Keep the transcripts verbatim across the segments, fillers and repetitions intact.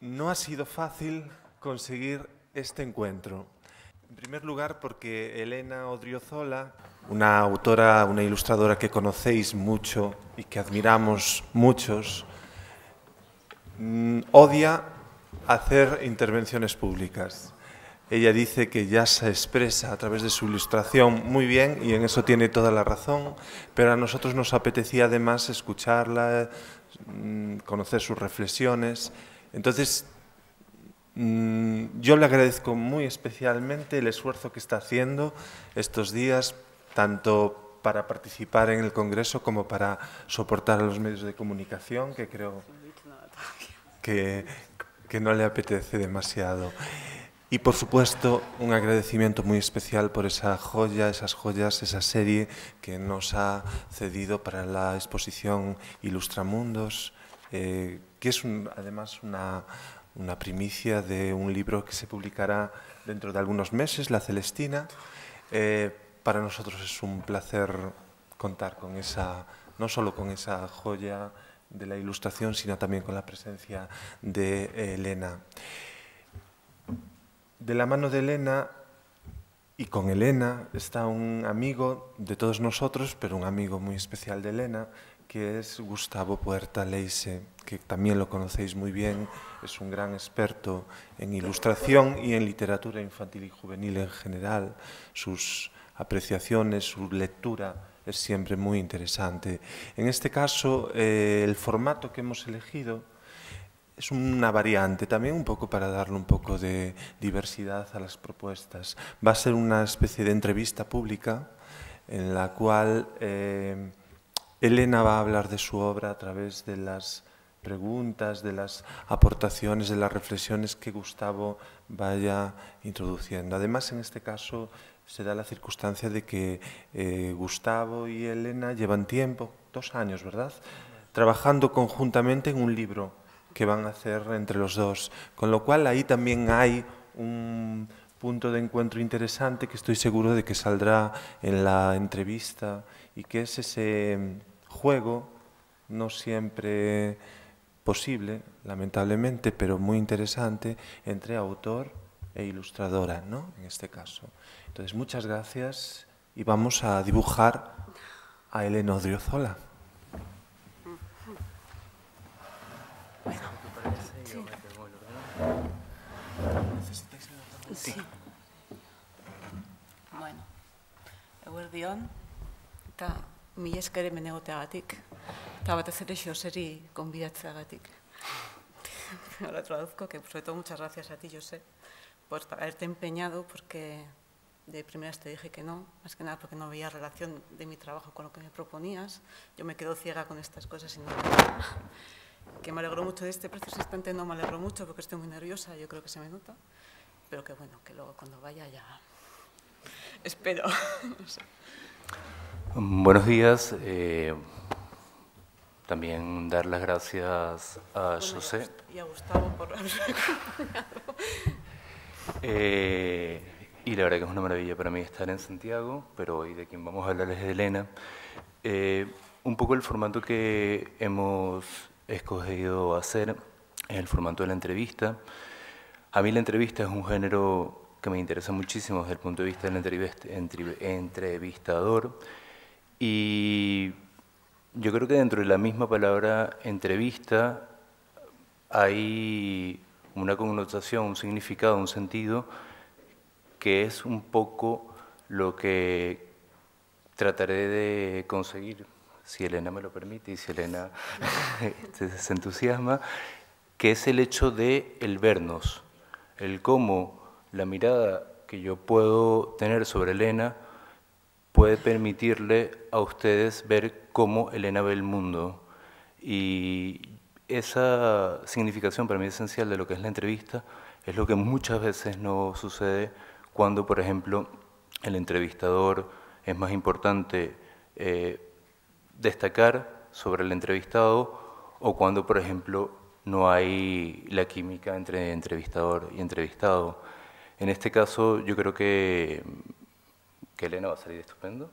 No ha sido fácil conseguir este encuentro. En primer lugar, porque Elena Odriozola, una autora, una ilustradora que conocéis mucho y que admiramos muchos, odia hacer intervenciones públicas. Ella dice que ya se expresa a través de su ilustración muy bien y en eso tiene toda la razón, pero a nosotros nos apetecía además escucharla, conocer sus reflexiones. Entonces, yo le agradezco muy especialmente el esfuerzo que está haciendo estos días, tanto para participar en el Congreso como para soportar a los medios de comunicación, que creo que, que no le apetece demasiado. Y, por supuesto, un agradecimiento muy especial por esa joya, esas joyas, esa serie que nos ha cedido para la exposición Ilustramundos, eh, que es un, además una, una primicia de un libro que se publicará dentro de algunos meses, La Celestina. Eh, para nosotros es un placer contar con esa, no solo con esa joya de la ilustración, sino también con la presencia de eh, Elena. De la mano de Elena y con Elena está un amigo de todos nosotros, pero un amigo muy especial de Elena, que es Gustavo Puerta Leise, que también lo conocéis muy bien, es un gran experto en ilustración y en literatura infantil y juvenil en general. Sus apreciaciones, su lectura es siempre muy interesante. En este caso, eh, el formato que hemos elegido es una variante también un poco para darle un poco de diversidad a las propuestas. Va a ser una especie de entrevista pública en la cual eh, Elena va a hablar de su obra a través de las preguntas, de las aportaciones, de las reflexiones que Gustavo vaya introduciendo. Además, en este caso, se da la circunstancia de que eh, Gustavo y Elena llevan tiempo, dos años, ¿verdad?, trabajando conjuntamente en un libro que van a hacer entre los dos, con lo cual ahí también hay un punto de encuentro interesante que estoy seguro de que saldrá en la entrevista y que es ese juego, no siempre posible, lamentablemente, pero muy interesante, entre autor e ilustradora, ¿no?, en este caso. Entonces, muchas gracias y vamos a dibujar a Elena Odriozola. Sí. Bueno, eguerdion, eta mila esker hemen egoteagatik, eta batez ere Joseri gonbidatzeagatik. Ahora traduzco que, sobre todo, muchas gracias a ti, José, por haberte empeñado, porque de primeras te dije que no, más que nada porque no veía relación de mi trabajo con lo que me proponías. Yo me quedo ciega con estas cosas y no... Que me alegró mucho de este preciso instante, no me alegró mucho porque estoy muy nerviosa, yo creo que se me nota, pero que bueno, que luego cuando vaya ya... Espero. No sé. Buenos días. Eh, también dar las gracias a Bueno, José. Y a Gustavo por haberme acompañado. Eh, y la verdad que es una maravilla para mí estar en Santiago, pero hoy de quien vamos a hablar es de Elena. Eh, un poco el formato que hemos escogido hacer es el formato de la entrevista. A mí la entrevista es un género que me interesa muchísimo desde el punto de vista del entrevistador, y yo creo que dentro de la misma palabra entrevista hay una connotación, un significado, un sentido que es un poco lo que trataré de conseguir, si Elena me lo permite y si Elena se entusiasma, que es el hecho de el vernos, el cómo la mirada que yo puedo tener sobre Elena puede permitirle a ustedes ver cómo Elena ve el mundo. Y esa significación para mí esencial de lo que es la entrevista es lo que muchas veces no sucede cuando, por ejemplo, el entrevistador es más importante eh, destacar sobre el entrevistado, o cuando, por ejemplo, no hay la química entre entrevistador y entrevistado. En este caso, yo creo que, que Elena va a salir estupendo.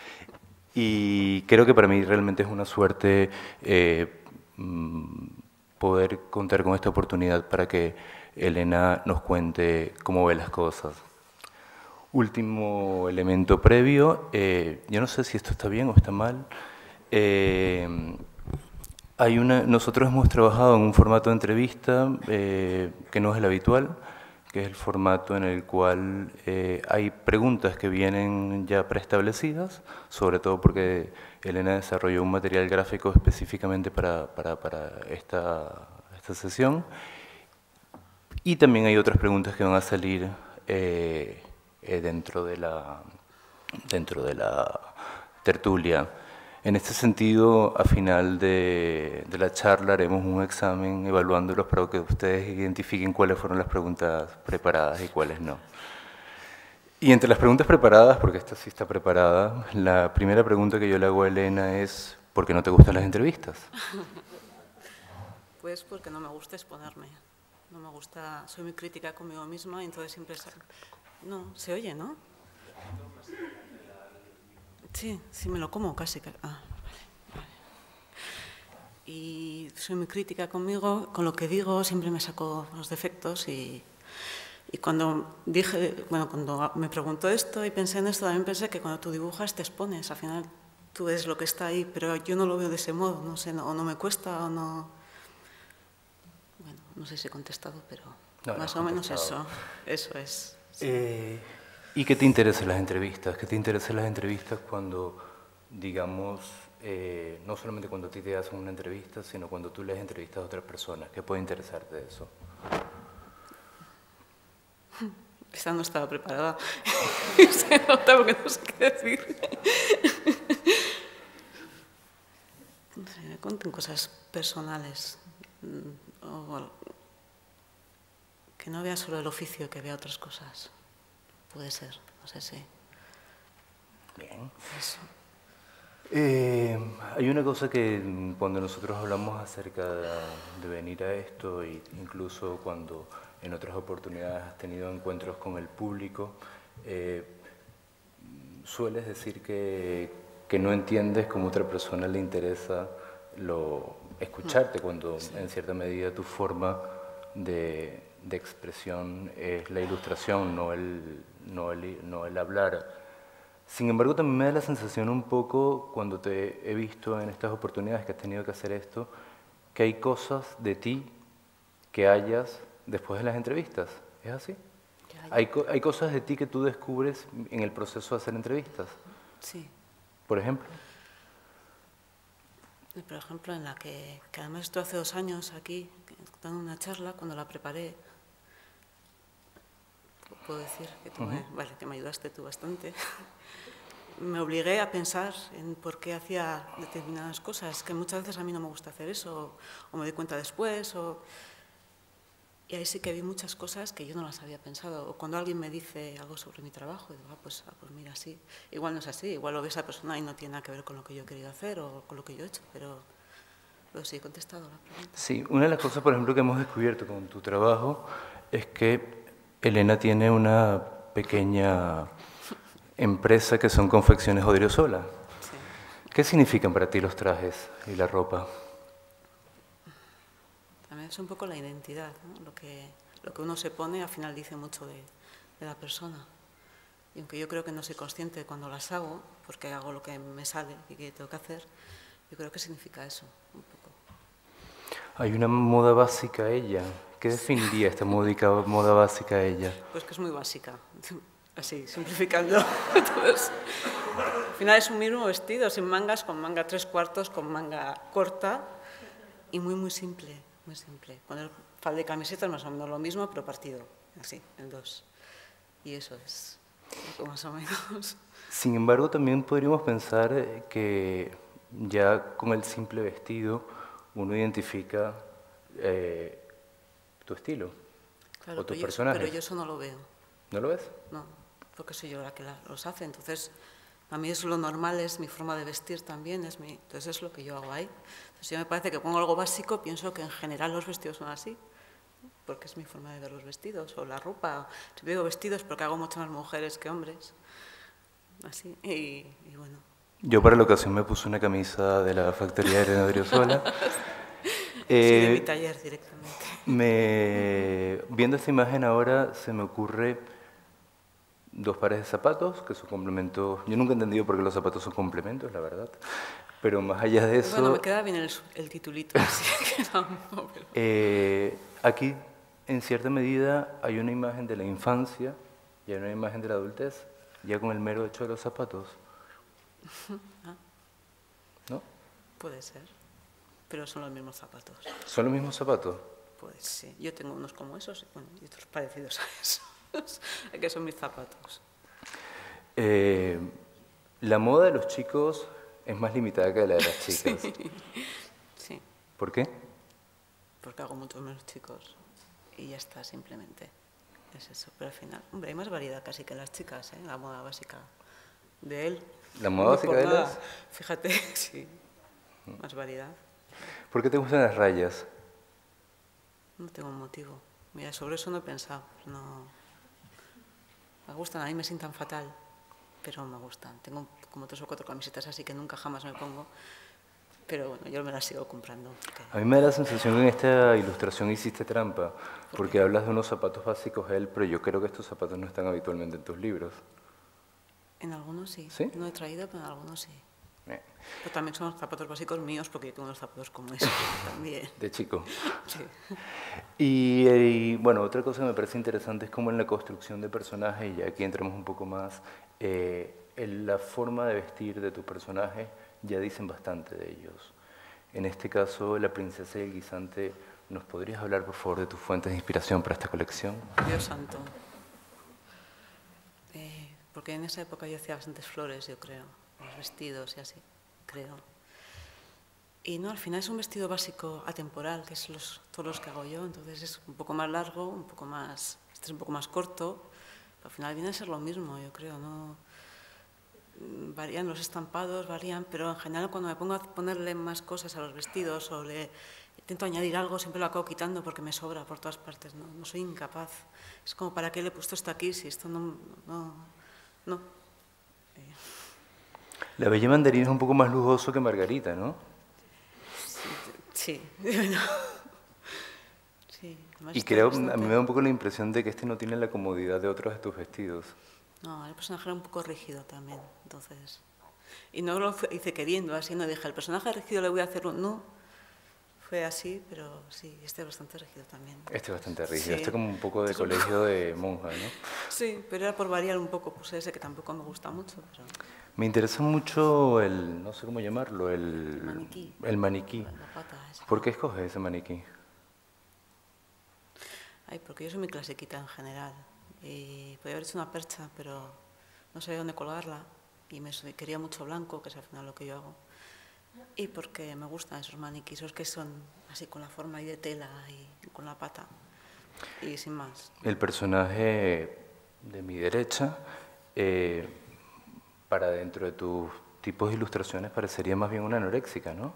Y creo que para mí realmente es una suerte eh, poder contar con esta oportunidad para que Elena nos cuente cómo ve las cosas. Último elemento previo, eh, yo no sé si esto está bien o está mal. Eh, hay una, nosotros hemos trabajado en un formato de entrevista eh, que no es el habitual, que es el formato en el cual eh, hay preguntas que vienen ya preestablecidas, sobre todo porque Elena desarrolló un material gráfico específicamente para, para, para esta, esta sesión. Y también hay otras preguntas que van a salir eh, eh, dentro de la, dentro de la tertulia. En este sentido, a final de, de la charla haremos un examen evaluándolos para que ustedes identifiquen cuáles fueron las preguntas preparadas y cuáles no. Y entre las preguntas preparadas, porque esta sí está preparada, la primera pregunta que yo le hago a Elena es ¿por qué no te gustan las entrevistas? Pues porque no me gusta exponerme. No me gusta, soy muy crítica conmigo misma y entonces siempre... Se, no, se oye, ¿no? Sí, sí me lo como casi. Ah, vale, vale. Y soy muy crítica conmigo, con lo que digo siempre me saco los defectos y, y cuando dije, bueno, cuando me preguntó esto y pensé en esto, también pensé que cuando tú dibujas te expones, al final tú ves lo que está ahí, pero yo no lo veo de ese modo, no sé, no, o no me cuesta o no... Bueno, no sé si he contestado, pero no, más no o menos eso, eso es. Sí. Eh... ¿Y qué te interesan las entrevistas? ¿Qué te interesan las entrevistas cuando, digamos, eh, no solamente cuando a ti te hacen una entrevista, sino cuando tú lees entrevistas a otras personas? ¿Qué puede interesarte de eso? Esta no estaba preparada. Se nota porque no sé qué decir. No sé, me cuenten cosas personales. O que no vea solo el oficio, que vea otras cosas. Puede ser, no sé si. Bien. Eso. Eh, hay una cosa que cuando nosotros hablamos acerca de, de venir a esto, e incluso cuando en otras oportunidades has tenido encuentros con el público, eh, sueles decir que, que no entiendes cómo a otra persona le interesa lo, escucharte, cuando sí. En cierta medida tu forma de, de expresión es la ilustración, no el... No el, no el hablar. Sin embargo, también me da la sensación un poco, cuando te he visto en estas oportunidades que has tenido que hacer esto, que hay cosas de ti que hayas después de las entrevistas. ¿Es así? Hay, hay cosas de ti que tú descubres en el proceso de hacer entrevistas. Sí. ¿Por ejemplo? Por ejemplo, en la que, que además estuve hace dos años aquí, dando una charla, cuando la preparé, puedo decir que, tú me, uh-huh. vale, que me ayudaste tú bastante. Me obligué a pensar en por qué hacía determinadas cosas, que muchas veces a mí no me gusta hacer eso, o me doy cuenta después, o... y ahí sí que vi muchas cosas que yo no las había pensado. O cuando alguien me dice algo sobre mi trabajo, digo, ah, pues, ah, pues mira, sí, igual no es así, igual lo ve esa persona y no tiene nada que ver con lo que yo he querido hacer o con lo que yo he hecho, pero, pero sí he contestado la pregunta. Sí, una de las cosas, por ejemplo, que hemos descubierto con tu trabajo es que Elena tiene una pequeña empresa que son confecciones Odriozola. Sí. ¿Qué significan para ti los trajes y la ropa? También es un poco la identidad, ¿no? Lo que, lo que uno se pone al final dice mucho de, de la persona. Y aunque yo creo que no soy consciente cuando las hago, porque hago lo que me sale y que tengo que hacer, yo creo que significa eso, un poco. Hay una moda básica a ella. ¿Qué definiría esta módica moda básica a ella? Pues que es muy básica, así, simplificando. Entonces, al final es un mismo vestido, sin mangas, con manga tres cuartos, con manga corta y muy, muy simple, muy simple. Con el falda y camiseta es más o menos lo mismo, pero partido, así, en dos. Y eso es más o menos. Sin embargo, también podríamos pensar que ya con el simple vestido uno identifica eh, tu estilo, claro, o tus pero personajes. Yo, pero yo eso no lo veo. ¿No lo ves? No, porque soy yo la que la, los hace. Entonces, a mí es lo normal, es mi forma de vestir también, es mi, entonces es lo que yo hago ahí. Entonces, yo me parece que pongo algo básico, pienso que en general los vestidos son así, porque es mi forma de ver los vestidos, o la ropa. Si digo vestidos porque hago mucho más mujeres que hombres, así, y, y bueno. Yo para la ocasión me puse una camisa de la factoría de Elena Odriozola. Eh, sí, de mi taller directamente. Me, viendo esta imagen ahora se me ocurre dos pares de zapatos que son complementos. Yo nunca he entendido por qué los zapatos son complementos, la verdad. Pero más allá de eso... Bueno, me queda bien el, el titulito. Así que no, pero... eh, aquí, en cierta medida, hay una imagen de la infancia y hay una imagen de la adultez, ya con el mero hecho de los zapatos. Ah. ¿No? Puede ser, pero son los mismos zapatos. ¿Son los mismos zapatos? Pues sí, yo tengo unos como esos bueno, y otros parecidos a esos, que son mis zapatos. Eh, la moda de los chicos es más limitada que la de las chicas. Sí. Sí. ¿Por qué? Porque hago muchos menos chicos y ya está, simplemente. Es eso, pero al final, hombre, hay más variedad casi que las chicas, ¿eh? La moda básica de él. ¿La moda básica de él es? Fíjate, sí, más variedad. ¿Por qué te gustan las rayas? No tengo un motivo. Mira, sobre eso no he pensado. No... Me gustan, a mí me sientan fatal, pero me gustan. Tengo como tres o cuatro camisetas así que nunca jamás me pongo, pero bueno, yo me las sigo comprando. Porque... A mí me da la sensación que en esta ilustración hiciste trampa, ¿Por porque qué? hablas de unos zapatos básicos él, pero yo creo que estos zapatos no están habitualmente en tus libros. En algunos sí. ¿Sí? No he traído, pero en algunos sí. Eh, Pero también son los zapatos básicos míos, porque yo tengo unos zapatos como esos también. de chico. Sí. Y, eh, y, bueno, otra cosa que me parece interesante es como en la construcción de personajes, y aquí entramos un poco más, eh, en la forma de vestir de tus personajes ya dicen bastante de ellos. En este caso, la princesa y el guisante, ¿nos podrías hablar por favor de tus fuentes de inspiración para esta colección? Dios santo. Eh, porque en esa época yo hacía bastantes flores, yo creo, los vestidos y así, creo. Y no, al final es un vestido básico atemporal, que es los, todos los que hago yo, entonces es un poco más largo, un poco más, este es un poco más corto, pero al final viene a ser lo mismo, yo creo, ¿no? Varían los estampados, varían, pero en general cuando me pongo a ponerle más cosas a los vestidos o le intento añadir algo, siempre lo acabo quitando porque me sobra por todas partes, no, no soy incapaz. Es como, ¿para qué le he puesto esto aquí si esto no... no, no. Eh. La Bella Mandarina es un poco más lujoso que Margarita, ¿no? Sí, bueno. Sí, y creo, bastante... a mí me da un poco la impresión de que este no tiene la comodidad de otros de tus vestidos. No, el personaje era un poco rígido también, entonces... Y no lo hice queriendo, así no dije, el personaje rígido le voy a hacer un... No, fue así, pero sí, este es bastante rígido también. Este es bastante rígido, sí. Este como un poco de colegio de monja, ¿no? Sí, pero era por variar un poco, pues ese que tampoco me gusta mucho, pero... Me interesa mucho el, no sé cómo llamarlo, el maniquí. El maniquí. La pata esa. ¿Por qué escoges ese maniquí? Ay, porque yo soy muy clasiquita en general. Y podía haber hecho una percha, pero no sabía dónde colgarla. Y me quería mucho blanco, que es al final lo que yo hago. Y porque me gustan esos maniquís, esos que son así con la forma y de tela y con la pata. Y sin más. El personaje de mi derecha, eh, para dentro de tus tipos de ilustraciones, parecería más bien una anoréxica, ¿no?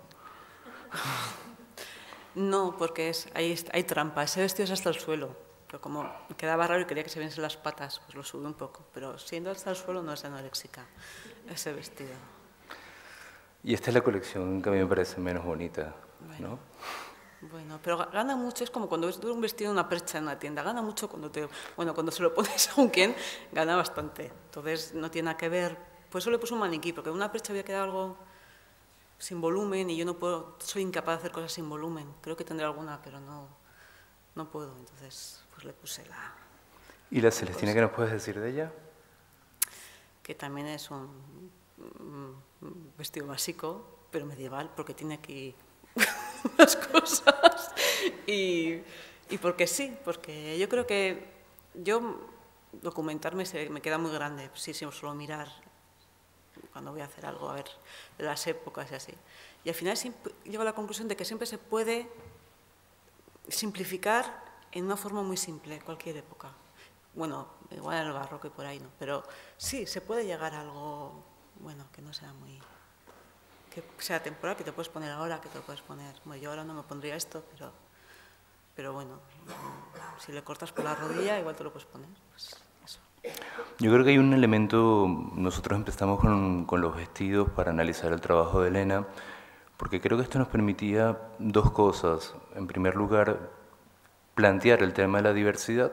No, porque es, hay, hay trampa. Ese vestido es hasta el suelo. Pero como me quedaba raro y quería que se viesen las patas, pues lo subí un poco. Pero siendo hasta el suelo no es anoréxica ese vestido. Y esta es la colección que a mí me parece menos bonita, bueno, ¿no? Bueno, pero gana mucho, es como cuando ves un vestido en una percha en una tienda, gana mucho cuando te, bueno, cuando se lo pones a un quien, gana bastante. Entonces no tiene nada que ver, por eso le puse un maniquí, porque en una percha había quedado algo sin volumen y yo no puedo, soy incapaz de hacer cosas sin volumen. Creo que tendré alguna, pero no, no puedo, entonces pues le puse la... ¿Y la Celestina qué nos puedes decir de ella? Que también es un, un vestido básico, pero medieval, porque tiene aquí unas cosas. Y, y porque sí, porque yo creo que yo documentarme se, me queda muy grande, sí, sí, solo mirar cuando voy a hacer algo, a ver, de las épocas y así. Y al final siempre, llego a la conclusión de que siempre se puede simplificar en una forma muy simple, cualquier época. Bueno, igual en el barroco y por ahí no, pero sí, se puede llegar a algo, bueno, que no sea muy... que sea temporal, que te puedes poner ahora, que te puedes poner... Bueno, yo ahora no me pondría esto, pero, pero bueno, si le cortas por la rodilla, igual te lo puedes poner, pues eso. Yo creo que hay un elemento, nosotros empezamos con, con los vestidos para analizar el trabajo de Elena, porque creo que esto nos permitía dos cosas. En primer lugar, plantear el tema de la diversidad,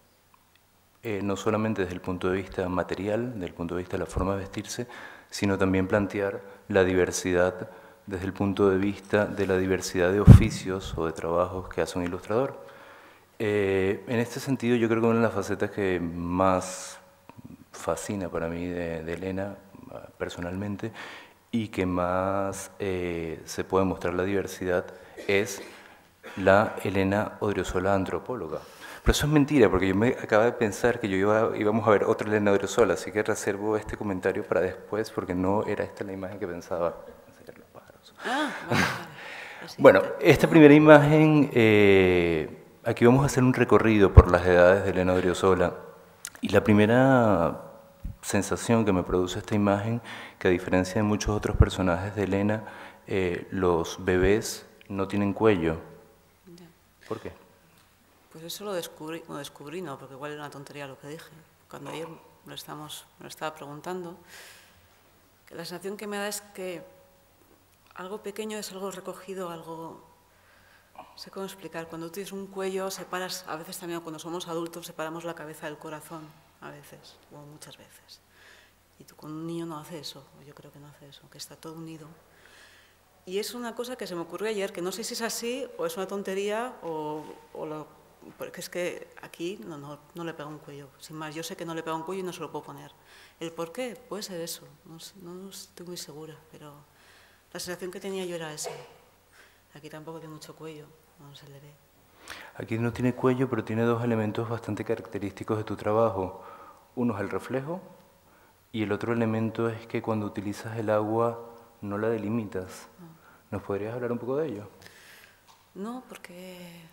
eh, no solamente desde el punto de vista material, desde el punto de vista de la forma de vestirse, sino también plantear la diversidad desde el punto de vista de la diversidad de oficios o de trabajos que hace un ilustrador. Eh, en este sentido, yo creo que una de las facetas que más fascina para mí de, de Elena, personalmente, y que más eh, se puede mostrar la diversidad, es la Elena Odriozola antropóloga. Pero eso es mentira, porque yo me acabo de pensar que yo iba, íbamos a ver otra Elena Odriozola, así que reservo este comentario para después, porque no era esta la imagen que pensaba. Ah, vale, vale. Bueno, esta primera imagen, eh, aquí vamos a hacer un recorrido por las edades de Elena Odriozola, y la primera sensación que me produce esta imagen, que a diferencia de muchos otros personajes de Elena, eh, los bebés no tienen cuello. Ya. ¿Por qué? Pues eso lo descubrí, lo descubrí, no, porque igual era una tontería lo que dije. Cuando ayer lo, estamos, me lo estaba preguntando, que la sensación que me da es que algo pequeño es algo recogido, algo... No sé cómo explicar. Cuando tú tienes un cuello, separas, a veces también cuando somos adultos, separamos la cabeza del corazón, a veces, o muchas veces. Y tú con un niño no hace eso, o yo creo que no hace eso, que está todo unido. Y es una cosa que se me ocurrió ayer, que no sé si es así, o es una tontería, o, o lo... Porque es que aquí no, no, no le pega un cuello. Sin más, yo sé que no le pega un cuello y no se lo puedo poner. ¿El por qué? Puede ser eso, no, no estoy muy segura, pero la sensación que tenía yo era esa. Aquí tampoco tiene mucho cuello, no se le ve. Aquí no tiene cuello, pero tiene dos elementos bastante característicos de tu trabajo. Uno es el reflejo y el otro elemento es que cuando utilizas el agua no la delimitas. ¿Nos podrías hablar un poco de ello? No, porque,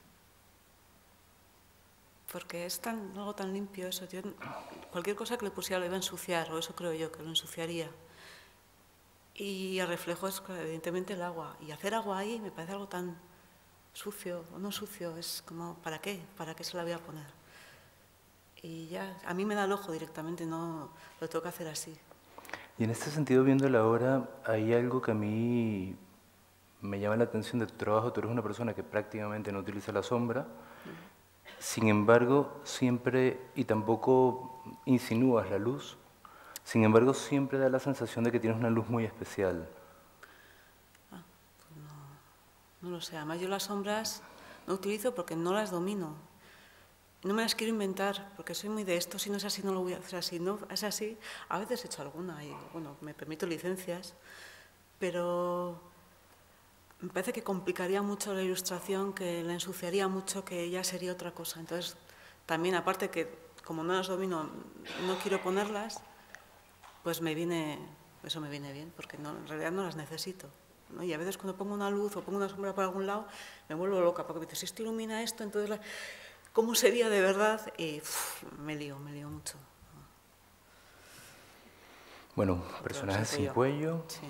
porque es tan, algo tan limpio eso. Yo, cualquier cosa que le pusiera lo iba a ensuciar, o eso creo yo, que lo ensuciaría. Y el reflejo es evidentemente el agua. Y hacer agua ahí me parece algo tan sucio, o no sucio, es como, ¿para qué? ¿Para qué se la voy a poner? Y ya, a mí me da el ojo directamente, no lo tengo que hacer así. Y en este sentido, viendo la obra, hay algo que a mí me llama la atención de tu trabajo. Tú eres una persona que prácticamente no utiliza la sombra, uh-huh. Sin embargo, siempre, y tampoco insinúas la luz, sin embargo, siempre da la sensación de que tienes una luz muy especial. Ah, pues no, no lo sé. Además, yo las sombras no utilizo porque no las domino. No me las quiero inventar, porque soy muy de esto, si no es así, no lo voy a hacer así. No es así, a veces he hecho alguna y, bueno, me permito licencias, pero me parece que complicaría mucho la ilustración, que la ensuciaría mucho, que ya sería otra cosa. Entonces, también, aparte que, como no las domino, no quiero ponerlas, pues me viene, eso me viene bien, porque no, en realidad no las necesito, ¿no? Y a veces cuando pongo una luz o pongo una sombra por algún lado, me vuelvo loca, porque me dice, si esto ilumina esto, entonces, la... ¿cómo sería de verdad? Y uf, me lío, me lío mucho. Bueno, personajes sin cuello. Sí.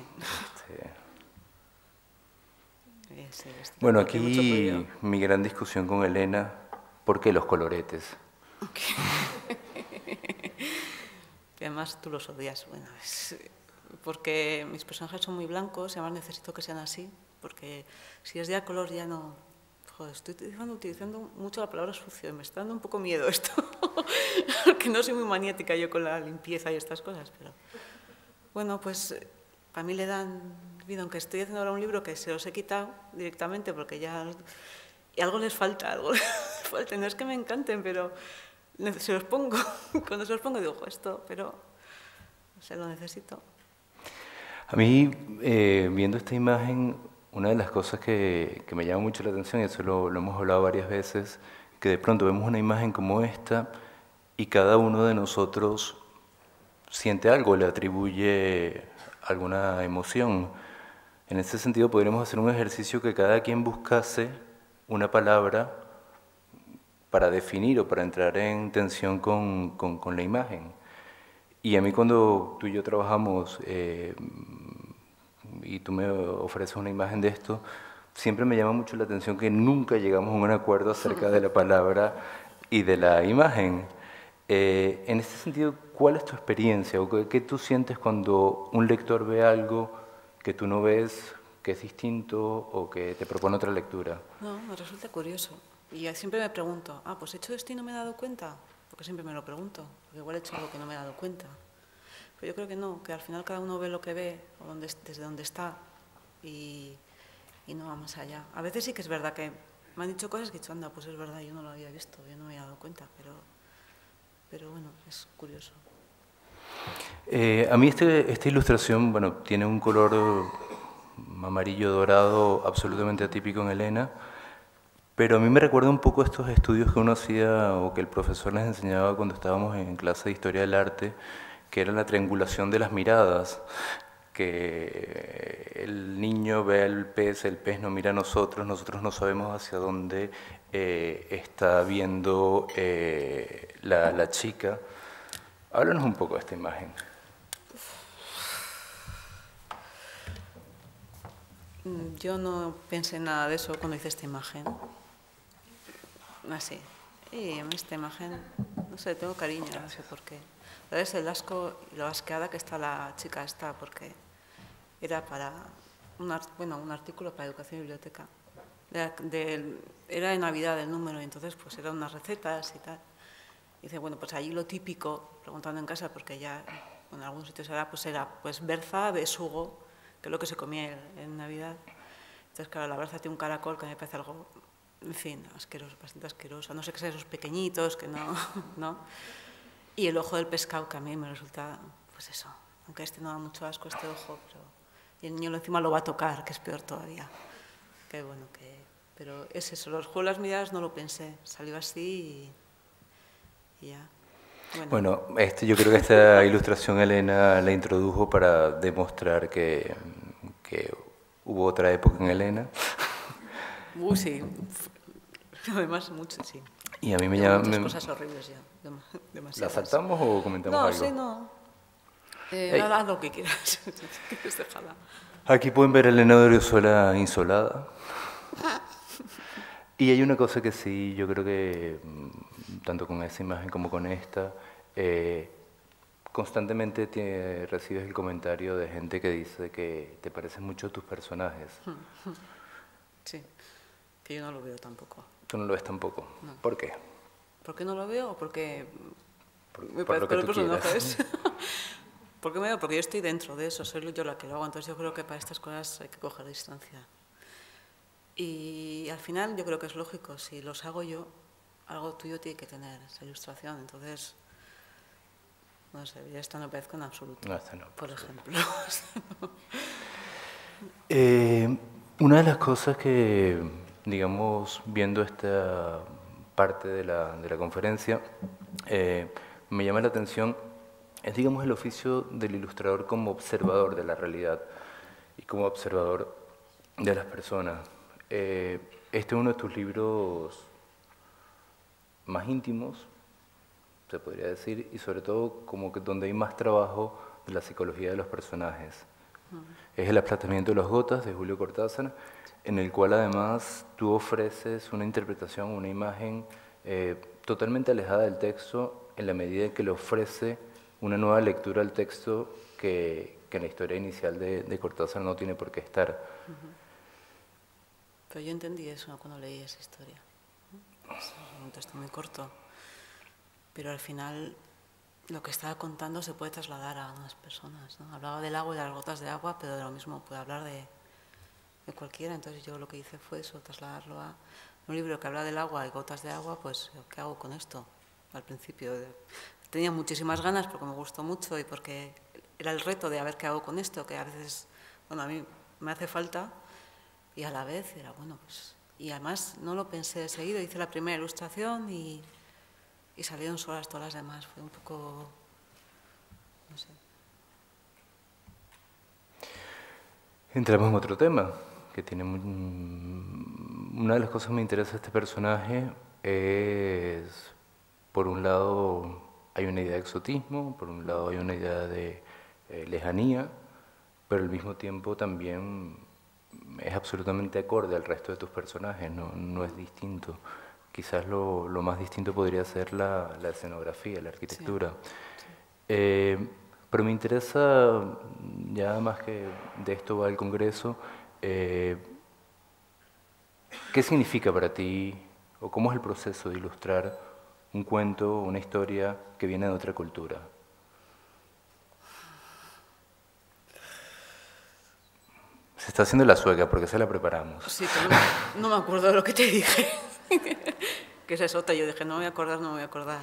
Este... sí, sí, bueno, aquí mi gran discusión con Elena, ¿por qué los coloretes? Okay. Además, tú los odias. Bueno, es porque mis personajes son muy blancos y además necesito que sean así, porque si es de a color ya no... Joder, estoy utilizando, utilizando mucho la palabra sucio y me está dando un poco miedo esto, porque no soy muy maniática yo con la limpieza y estas cosas, pero... Bueno, pues a mí le dan vida, aunque estoy haciendo ahora un libro que se los he quitado directamente porque ya... Y algo les falta, algo les falta. No es que me encanten, pero... se los pongo, cuando se los pongo digo, esto, pero se lo necesito. A mí, eh, viendo esta imagen, una de las cosas que, que me llama mucho la atención, y eso lo, lo hemos hablado varias veces, que de pronto vemos una imagen como esta y cada uno de nosotros siente algo, le atribuye alguna emoción. En ese sentido podríamos hacer un ejercicio que cada quien buscase una palabra para definir o para entrar en tensión con, con, con la imagen. Y a mí cuando tú y yo trabajamos eh, y tú me ofreces una imagen de esto, siempre me llama mucho la atención que nunca llegamos a un acuerdo acerca de la palabra y de la imagen. Eh, en este sentido, ¿cuál es tu experiencia o qué, qué tú sientes cuando un lector ve algo que tú no ves, que es distinto o que te propone otra lectura? No, me resulta curioso. Y siempre me pregunto, ah, pues he hecho esto y no me he dado cuenta. Porque siempre me lo pregunto, porque igual he hecho algo que no me he dado cuenta. Pero yo creo que no, que al final cada uno ve lo que ve, o donde, desde donde está, y, y no va más allá. A veces sí que es verdad que me han dicho cosas que he dicho, anda, pues es verdad, yo no lo había visto, yo no me había dado cuenta, pero, pero bueno, es curioso. Eh, a mí este, esta ilustración, bueno, tiene un color amarillo dorado absolutamente atípico en Elena, pero a mí me recuerda un poco estos estudios que uno hacía o que el profesor les enseñaba cuando estábamos en clase de Historia del Arte, que era la triangulación de las miradas, que el niño ve al pez, el pez no mira a nosotros, nosotros no sabemos hacia dónde eh, está viendo eh, la, la chica. Háblanos un poco de esta imagen. Yo no pensé nada de eso cuando hice esta imagen. Así. Y a mí esta imagen, no sé, tengo cariño, no sé por qué. ¿Sabes? El asco y lo asqueada que está la chica esta, porque era para un, bueno, un artículo para Educación y Biblioteca. Era de, era de Navidad el número, y entonces pues eran unas recetas y tal. Y dice, bueno, pues allí lo típico, preguntando en casa, porque ya bueno, en algunos sitios era, pues era pues berza, besugo, que es lo que se comía en, en Navidad. Entonces, claro, la berza tiene un caracol que me parece algo, en fin, asqueroso, bastante asqueroso. No sé qué sean esos pequeñitos, que no, ¿no? Y el ojo del pescado, que a mí me resulta, pues eso, aunque este no da mucho asco, este ojo, pero... Y el niño encima lo va a tocar, que es peor todavía. Que bueno, que... Pero es eso, los juegos de las miradas no lo pensé, salió así y, y ya. Bueno, bueno este, yo creo que esta ilustración Elena la introdujo para demostrar que, que hubo otra época en Elena. Uh, sí, además mucho, sí. Y a mí me Tengo llama... muchas me... cosas horribles ya, demasiadas. ¿La saltamos o comentamos no, algo? Sí, no, eh, hey. Haz lo que quieras, quieres dejarla. Aquí pueden ver a Elena de Oriozuela insolada. Y hay una cosa que sí, yo creo que tanto con esa imagen como con esta, eh, constantemente te, recibes el comentario de gente que dice que te parecen mucho a tus personajes. Sí, que yo no lo veo tampoco. ¿Tú no lo ves tampoco? No. ¿Por qué? ¿Por qué no lo veo? ¿O porque por, me por parece lo que los tú personajes? ¿Por qué me veo? Porque yo estoy dentro de eso, soy yo la que lo hago, entonces yo creo que para estas cosas hay que coger distancia. Y al final yo creo que es lógico, si los hago yo, algo tuyo tiene que tener esa ilustración, entonces, no sé, ya esta no parezco en absoluto, no, esta no, por, por ejemplo. eh, una de las cosas que, digamos, viendo esta parte de la, de la conferencia, eh, me llama la atención, es, digamos, el oficio del ilustrador como observador de la realidad y como observador de las personas. Eh, este es uno de tus libros más íntimos, se podría decir, y sobre todo como que donde hay más trabajo de la psicología de los personajes. Mm. Es El aplatamiento de las gotas, de Julio Cortázar, en el cual además tú ofreces una interpretación, una imagen eh, totalmente alejada del texto, en la medida en que le ofrece una nueva lectura al texto que, que en la historia inicial de, de Cortázar no tiene por qué estar. Uh-huh. Pero yo entendí eso cuando leí esa historia. Es un texto muy corto, pero al final lo que estaba contando se puede trasladar a unas personas, ¿no? Hablaba del agua y de las gotas de agua, pero de lo mismo puede hablar de, de cualquiera. Entonces yo lo que hice fue eso, trasladarlo a un libro que habla del agua y gotas de agua. Pues ¿qué hago con esto? Al principio tenía muchísimas ganas porque me gustó mucho y porque era el reto de a ver qué hago con esto, que a veces, bueno, a mí me hace falta. Y a la vez era, bueno, pues... Y además no lo pensé de seguido, hice la primera ilustración y, y salieron solas todas las demás. Fue un poco... no sé. Entramos en otro tema, que tiene... Muy... Una de las cosas que me interesa de este personaje es, por un lado, hay una idea de exotismo, por un lado hay una idea de eh, lejanía, pero al mismo tiempo también... es absolutamente acorde al resto de tus personajes, no, no es distinto. Quizás lo, lo más distinto podría ser la, la escenografía, la arquitectura. Sí, sí. Eh, pero me interesa, ya más que de esto va el Congreso, eh, ¿qué significa para ti o cómo es el proceso de ilustrar un cuento, una historia que viene de otra cultura? Se está haciendo la sueca porque se la preparamos. Sí, pero no, no me acuerdo de lo que te dije. Que esa es otra. Yo dije, no me voy a acordar, no me voy a acordar.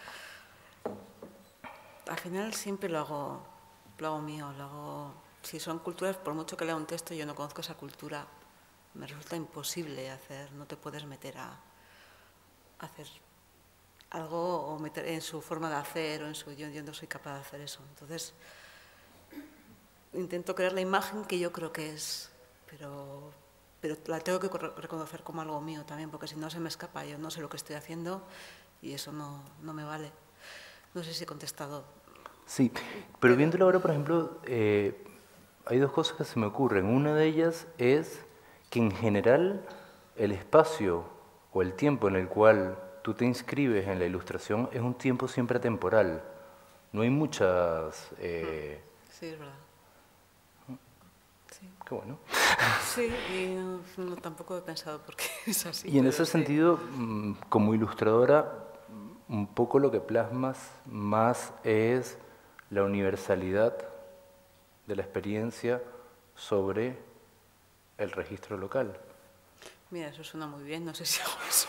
Al final siempre lo hago, lo hago mío, lo hago... Si son culturas, por mucho que lea un texto, yo no conozco esa cultura, me resulta imposible hacer, no te puedes meter a, a hacer algo o meter en su forma de hacer o en su... Yo, yo no soy capaz de hacer eso. Entonces, intento crear la imagen que yo creo que es, pero, pero la tengo que reconocer como algo mío también, porque si no se me escapa, yo no sé lo que estoy haciendo y eso no, no me vale. No sé si he contestado. Sí, pero viéndolo ahora, por ejemplo, eh, hay dos cosas que se me ocurren. Una de ellas es que en general el espacio o el tiempo en el cual tú te inscribes en la ilustración es un tiempo siempre atemporal. No hay muchas... Eh... Sí, es verdad. Sí. Qué bueno. Sí, y no, no, tampoco he pensado por qué es así. Y en ese sí. sentido, como ilustradora, un poco lo que plasmas más es la universalidad de la experiencia sobre el registro local. Mira, eso suena muy bien, no sé si hago eso.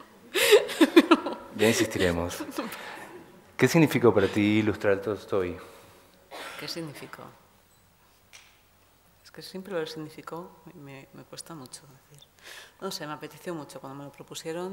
Ya insistiremos. ¿Qué significó para ti ilustrar Tolstói? ¿Qué significó? Es que siempre lo significó, me, me cuesta mucho decir. No sé, me apeteció mucho cuando me lo propusieron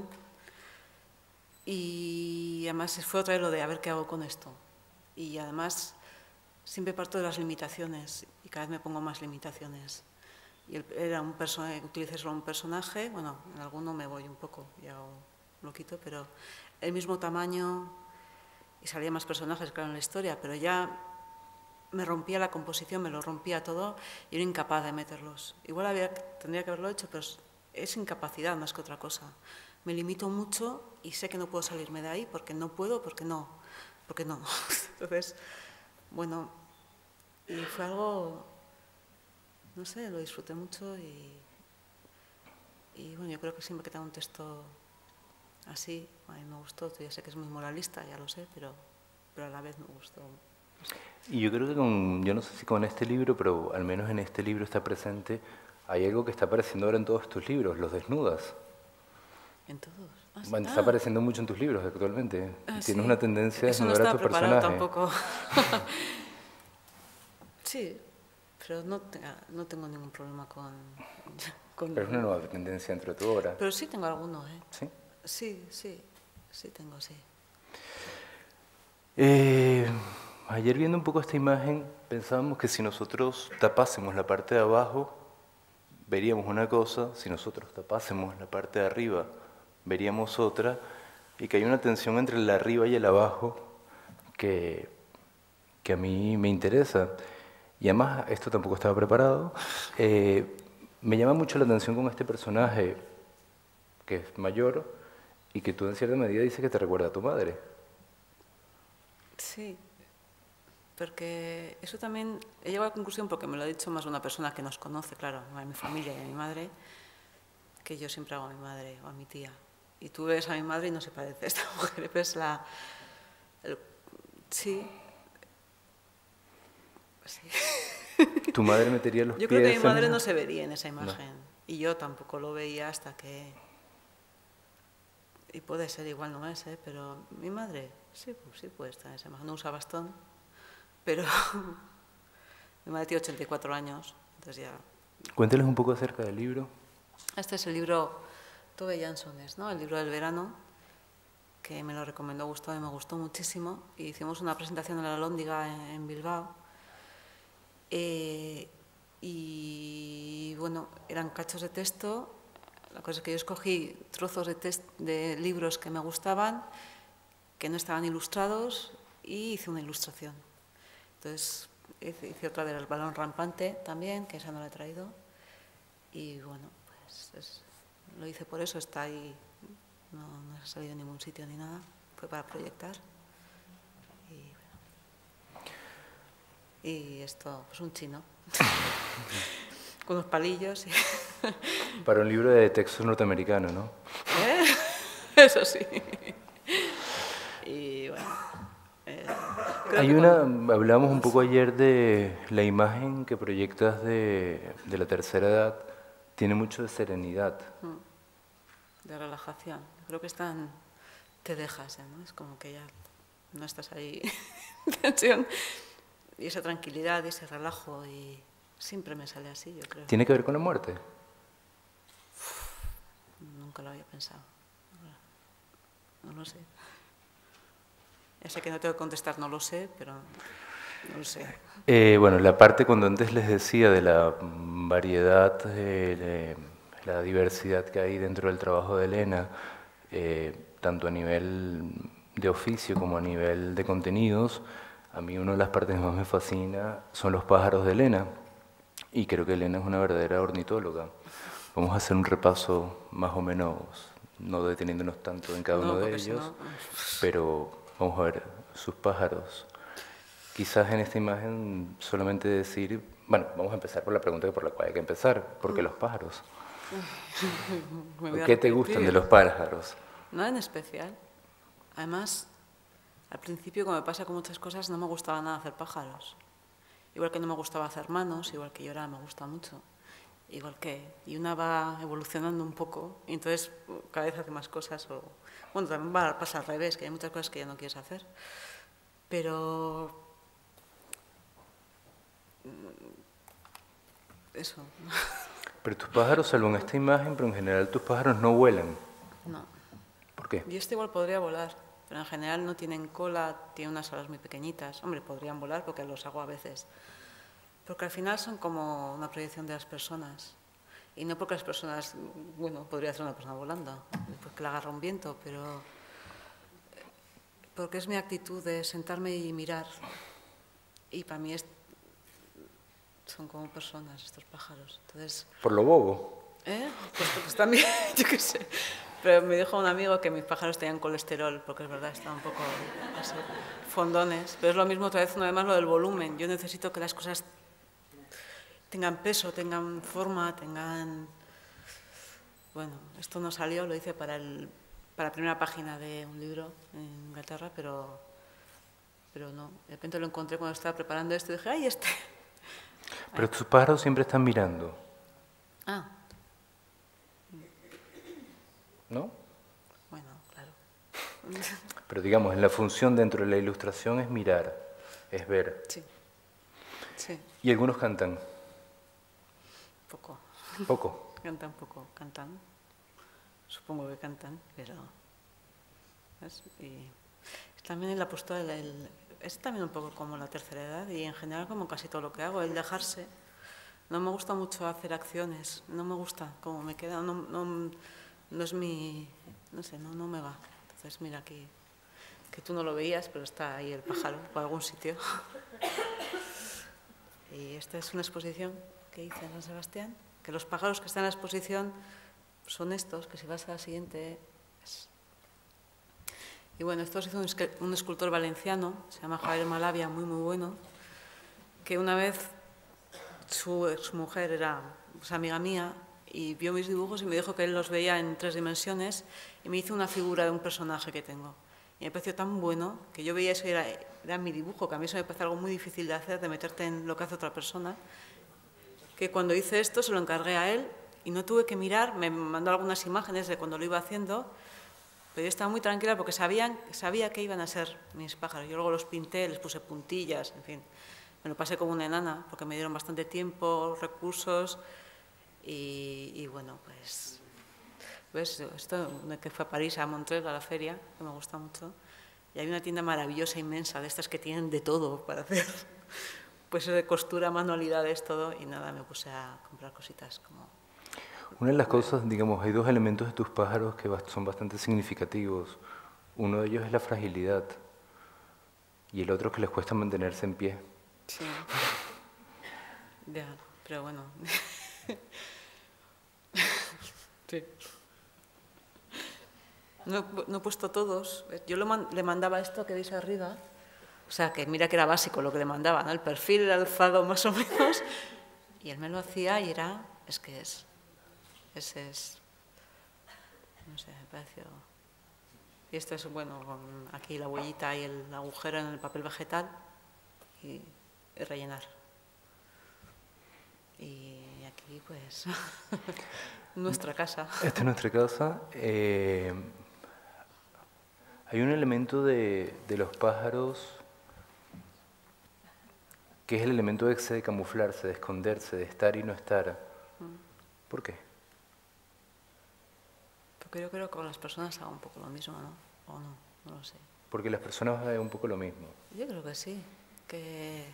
y además fue otra vez lo de a ver qué hago con esto. Y además siempre parto de las limitaciones y cada vez me pongo más limitaciones. Y él era un personaje, utilicé solo un personaje, bueno, en alguno me voy un poco, ya lo quito, pero el mismo tamaño y salía más personajes, claro, en la historia, pero ya me rompía la composición, me lo rompía todo y era incapaz de meterlos. Igual había, tendría que haberlo hecho, pero es, es incapacidad más que otra cosa. Me limito mucho y sé que no puedo salirme de ahí porque no puedo, porque no, porque no. Entonces, bueno, y fue algo, no sé, lo disfruté mucho y, y bueno, yo creo que siempre que tengo un texto así, a mí me gustó, ya sé que es muy moralista, ya lo sé, pero, pero a la vez me gustó. No sé. Y yo creo que con, yo no sé si con este libro, pero al menos en este libro está presente, hay algo que está apareciendo ahora en todos tus libros, los desnudas. ¿En todos? Ah, Bueno, ah. está apareciendo mucho en tus libros actualmente. Ah, Tienes sí. una tendencia a Eso no desnudar a estaba tu preparado personaje. tampoco. Sí, pero no, te, no tengo ningún problema con... con Pero es una nueva tendencia entre tu obra. Pero sí tengo alguno, ¿eh? ¿Sí? Sí, sí, sí tengo, sí. Eh, ayer viendo un poco esta imagen, pensábamos que si nosotros tapásemos la parte de abajo, veríamos una cosa, si nosotros tapásemos la parte de arriba, veríamos otra, y que hay una tensión entre el arriba y el abajo que, que a mí me interesa. Y además, esto tampoco estaba preparado, eh, me llama mucho la atención con este personaje que es mayor y que tú en cierta medida dices que te recuerda a tu madre. Sí, porque eso también, he llegado a la conclusión porque me lo ha dicho más una persona que nos conoce, claro, a mi familia y a mi madre, que yo siempre hago a mi madre o a mi tía. Y tú ves a mi madre y no se parece a esta mujer, ves la... El, sí. Sí. ¿Tu madre metería los Yo pies creo que mi madre en... no se vería en esa imagen. No. Y yo tampoco lo veía hasta que... Y puede ser, igual no es, ¿eh? Pero mi madre sí, sí puede estar en esa imagen. No usa bastón, pero mi madre tiene ochenta y cuatro años, entonces ya... Cuéntales un poco acerca del libro. Este es el libro Tove Janssones, ¿no? El libro del verano, que me lo recomendó Gustavo y me gustó muchísimo. Y hicimos una presentación en la Alhóndiga en, en Bilbao. Eh, y bueno, eran cachos de texto. La cosa es que yo escogí trozos de, test, de libros que me gustaban, que no estaban ilustrados, y hice una ilustración. Entonces hice, hice otra del balón rampante también, que esa no la he traído. Y bueno, pues es, lo hice por eso, está ahí, no, no ha salido en ningún sitio ni nada, fue para proyectar. Y bueno. Y esto, pues un chino. con unos palillos. Y... Para un libro de texto norteamericano, ¿no? ¿Eh? Eso sí. Y bueno... Eh, Hay una, cuando... hablamos un poco ayer de la imagen que proyectas de, de la tercera edad, tiene mucho de serenidad. De relajación. Creo que están, te dejas, ¿eh? ¿no? Es como que ya no estás ahí en tensión. Y esa tranquilidad y ese relajo, y siempre me sale así, yo creo. ¿Tiene que ver con la muerte? Uf, nunca lo había pensado. No lo sé. Ya sé que no tengo que contestar, no lo sé, pero no lo sé. Eh, bueno, la parte cuando antes les decía de la variedad, eh, de la diversidad que hay dentro del trabajo de Elena, eh, tanto a nivel de oficio como a nivel de contenidos, a mí una de las partes que más me fascina son los pájaros de Elena, y creo que Elena es una verdadera ornitóloga. Vamos a hacer un repaso más o menos, no deteniéndonos tanto en cada no, uno de ellos, no. pero vamos a ver sus pájaros. Quizás en esta imagen solamente decir, bueno, vamos a empezar por la pregunta por la cual hay que empezar, ¿por qué los pájaros? ¿Qué te gustan de los pájaros? Nada en especial. Además, al principio, como me pasa con muchas cosas, no me gustaba nada hacer pájaros. Igual que no me gustaba hacer manos, igual que llorar me gusta mucho. Igual que... Y una va evolucionando un poco, y entonces cada vez hace más cosas. O, bueno, también va a pasar al revés, que hay muchas cosas que ya no quieres hacer. Pero... Eso. Pero tus pájaros, salvo en esta imagen, pero en general tus pájaros no vuelan. No. ¿Por qué? Y este igual podría volar, pero en general no tienen cola, tienen unas alas muy pequeñitas. Hombre, podrían volar porque los hago a veces. Porque al final son como una proyección de las personas. Y no porque las personas, bueno, podría ser una persona volando, porque la agarra un viento, pero porque es mi actitud de sentarme y mirar. Y para mí es, son como personas estos pájaros. Entonces, ¿por lo bobo? ¿Eh? Pues, pues también, yo qué sé. Pero me dijo un amigo que mis pájaros tenían colesterol, porque es verdad, estaban un poco así, fondones. Pero es lo mismo otra vez, una vez más, lo del volumen. Yo necesito que las cosas tengan peso, tengan forma, tengan... Bueno, esto no salió, lo hice para, el, para la primera página de un libro en Inglaterra, pero, pero no. De repente lo encontré cuando estaba preparando esto y dije, ¡ay, este! Pero tus pájaros siempre están mirando. Ah. ¿No? Bueno, claro. Pero digamos, en la función dentro de la ilustración es mirar, es ver. Sí. Sí. ¿Y algunos cantan? Poco. ¿Poco? Cantan poco, cantan. Supongo que cantan, pero... ¿ves? Y también en la postura, el, el, es también un poco como la tercera edad y en general como casi todo lo que hago, el dejarse. No me gusta mucho hacer acciones, no me gusta cómo me queda, no, no, no es mi... no sé, no, no me va. Entonces mira aquí, que tú no lo veías, pero está ahí el pájaro por algún sitio. Y esta es una exposición que hice en San Sebastián, que los pájaros que están en la exposición son estos, que si vas a la siguiente... Es... Y bueno, esto se hizo un, un escultor valenciano, se llama Javier Malavia, muy muy bueno, que una vez su exmujer era pues, amiga mía y vio mis dibujos y me dijo que él los veía en tres dimensiones y me hizo una figura de un personaje que tengo. Y me pareció tan bueno que yo veía eso y era, era mi dibujo, que a mí eso me parece algo muy difícil de hacer, de meterte en lo que hace otra persona, que cuando hice esto se lo encargué a él y no tuve que mirar, me mandó algunas imágenes de cuando lo iba haciendo, pero yo estaba muy tranquila porque sabían, sabía que iban a ser mis pájaros. Yo luego los pinté, les puse puntillas, en fin. Me lo pasé como una enana porque me dieron bastante tiempo, recursos y, y bueno, pues... ¿Ves? Esto que fue a París, a Montreux, a la feria, que me gusta mucho. Y hay una tienda maravillosa, inmensa, de estas que tienen de todo para hacer. Pues de costura, manualidades, todo. Y nada, me puse a comprar cositas como... Una de las cosas, digamos, hay dos elementos de tus pájaros que son bastante significativos. Uno de ellos es la fragilidad y el otro que les cuesta mantenerse en pie. Sí. Ya, pero bueno. Sí. No, no he puesto todos. Yo lo man, le mandaba esto que veis arriba. O sea, que mira que era básico lo que le mandaba, ¿no? El perfil, el alzado más o menos. Y él me lo hacía y era, es que es, ese es, no sé, me pareció... Y esto es, bueno, con aquí la huellita y el agujero en el papel vegetal y, y rellenar. Y aquí, pues, nuestra casa. Esta es nuestra casa. Eh, hay un elemento de, de los pájaros que es el elemento ese de camuflarse, de esconderse, de estar y no estar. ¿Por qué? Porque yo creo que con las personas hago un poco lo mismo, ¿no? O no, no lo sé. Porque las personas hacen un poco lo mismo. Yo creo que sí, que...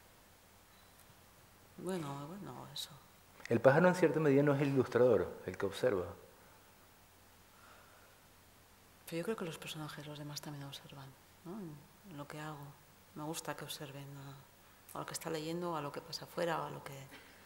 Bueno, bueno, eso. El pájaro en cierta medida no es el ilustrador, el que observa. Pero yo creo que los personajes, los demás también observan, ¿no? En lo que hago. Me gusta que observen a, a lo que está leyendo, a lo que pasa afuera, a lo que...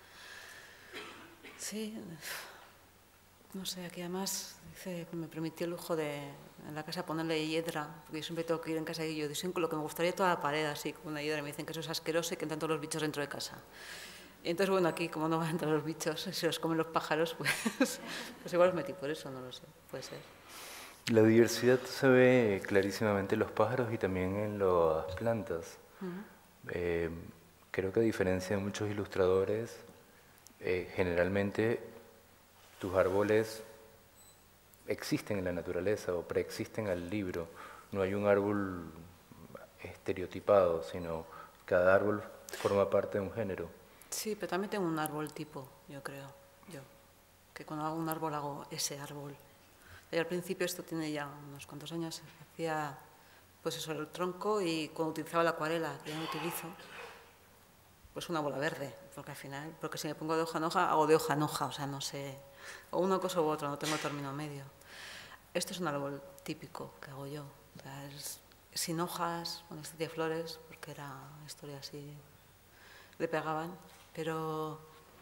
Sí, no sé, aquí además dice, me permitió el lujo de en la casa ponerle hiedra, porque yo siempre tengo que ir en casa y yo diseño lo que me gustaría toda la pared así, con una hiedra, y me dicen que eso es asqueroso y que entran todos los bichos dentro de casa. Y entonces, bueno, aquí como no van a entrar los bichos, se los comen los pájaros, pues, pues igual los metí por eso, no lo sé, puede ser. La diversidad se ve clarísimamente en los pájaros y también en las plantas. Uh-huh. eh, creo que a diferencia de muchos ilustradores, eh, generalmente tus árboles existen en la naturaleza o preexisten al libro. No hay un árbol estereotipado, sino cada árbol forma parte de un género. Sí, pero también tengo un árbol tipo, yo creo, yo, que cuando hago un árbol hago ese árbol. Y al principio esto tiene ya unos cuantos años, hacía pues eso, el tronco, y cuando utilizaba la acuarela, que ya no utilizo, pues una bola verde, porque al final, porque si me pongo de hoja en hoja, hago de hoja en hoja, o sea, no sé, o una cosa u otra, no tengo término medio. Esto es un árbol típico que hago yo, o sea, es sin hojas, con este de flores, porque era una historia así, le pegaban, pero...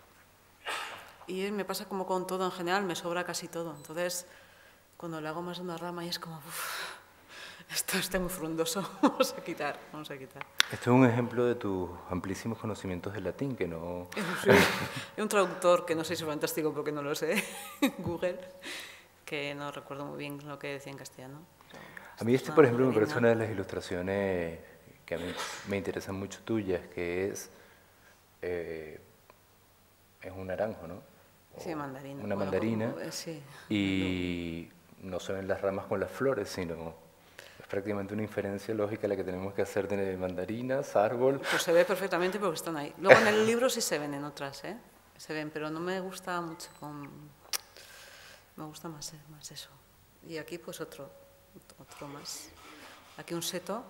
Y me pasa como con todo en general, me sobra casi todo, entonces cuando le hago más de una rama y es como, uff, esto está muy frondoso, vamos a quitar, vamos a quitar. Esto es un ejemplo de tus amplísimos conocimientos de latín, que no... Sí, un traductor que no sé si es fantástico porque no lo sé, Google, que no recuerdo muy bien lo que decía en castellano. A mí este, por ejemplo, me parece una de las ilustraciones que a mí me interesan mucho tuyas, que es, eh, es un naranjo, ¿no? O sí, mandarina. Una bueno, mandarina, como, sí. Y no se ven las ramas con las flores, sino es prácticamente una inferencia lógica la que tenemos que hacer de mandarinas, árbol. Pues se ve perfectamente porque están ahí. Luego en el libro sí se ven en otras, ¿eh? Se ven, pero no me gusta mucho con... Me gusta más, más eso. Y aquí pues otro, otro más. Aquí un seto.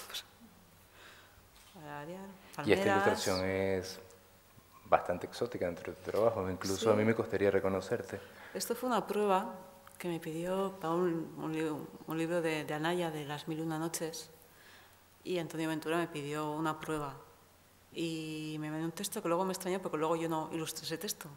Y esta ilustración es bastante exótica dentro de tu trabajo, incluso sí. A mí me costaría reconocerte. Esto fue una prueba que me pidió para un, un, libro, un libro de, de Anaya, de Las Mil y Una Noches, y Antonio Ventura me pidió una prueba. Y me mandó un texto que luego me extrañó porque luego yo no ilustré ese texto.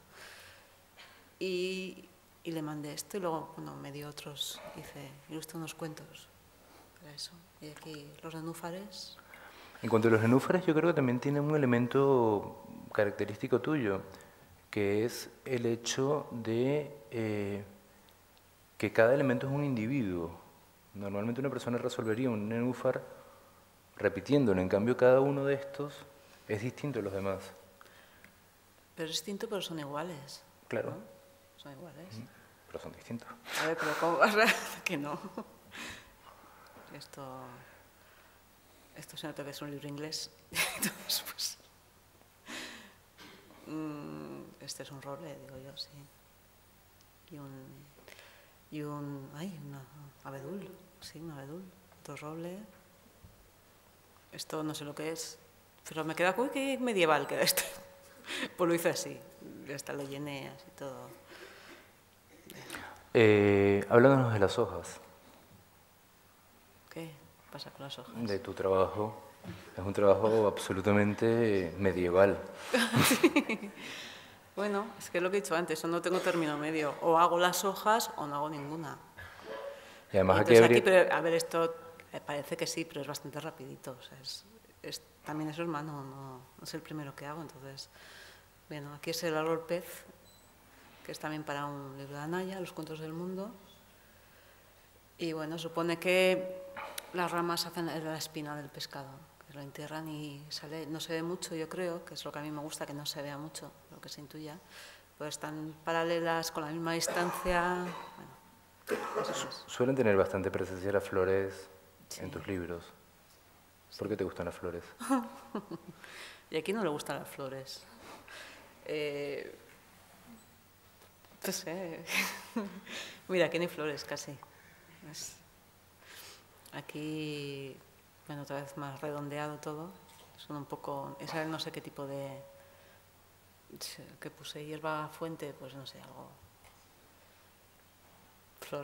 Y, y le mandé esto y luego bueno, me dio otros, hice, ilustré unos cuentos para eso. Y aquí los nenúfares. En cuanto a los nenúfares, yo creo que también tienen un elemento característico tuyo, que es el hecho de eh, que cada elemento es un individuo. Normalmente una persona resolvería un nenúfar repitiéndolo, en cambio cada uno de estos es distinto a los demás. Pero es distinto, pero son iguales. Claro. ¿No? Son iguales. Pero son distintos. A ver, pero ¿cómo vas a...? Que no. Esto... Esto se nota que es un libro inglés. Entonces, pues... Este es un roble, digo yo, sí. Y un... Y un... Ay, un abedul. Sí, un abedul. Otro roble. Esto no sé lo que es. Pero me queda... Uy, qué medieval queda esto. Pues lo hice así. Hasta lo llené así todo. Eh, háblanos de las hojas. ¿Qué pasa con las hojas? De tu trabajo. Es un trabajo absolutamente medieval. Sí. Bueno, es que lo que he dicho antes, no tengo término medio. O hago las hojas o no hago ninguna. Y además y aquí, habría... aquí pero, a ver, esto parece que sí, pero es bastante rapidito. O sea, es, es, también eso es mano, no, no es el primero que hago, entonces Bueno, aquí es el árbol pez, que es también para un libro de Anaya, Los cuentos del mundo. Y bueno, supone que las ramas hacen la espina del pescado, que lo entierran y sale, no se ve mucho, yo creo, que es lo que a mí me gusta, que no se vea mucho, lo que se intuya, pues están paralelas, con la misma distancia. Bueno, eso es. Suelen tener bastante presencia las flores Sí. en tus libros. ¿Por qué te gustan las flores? Y aquí no le gustan las flores. Eh, no sé. Mira, aquí no hay flores casi. Es- Aquí, bueno, otra vez más redondeado todo. Son un poco, esa no sé qué tipo de, que puse hierba fuente, pues no sé, algo, flor.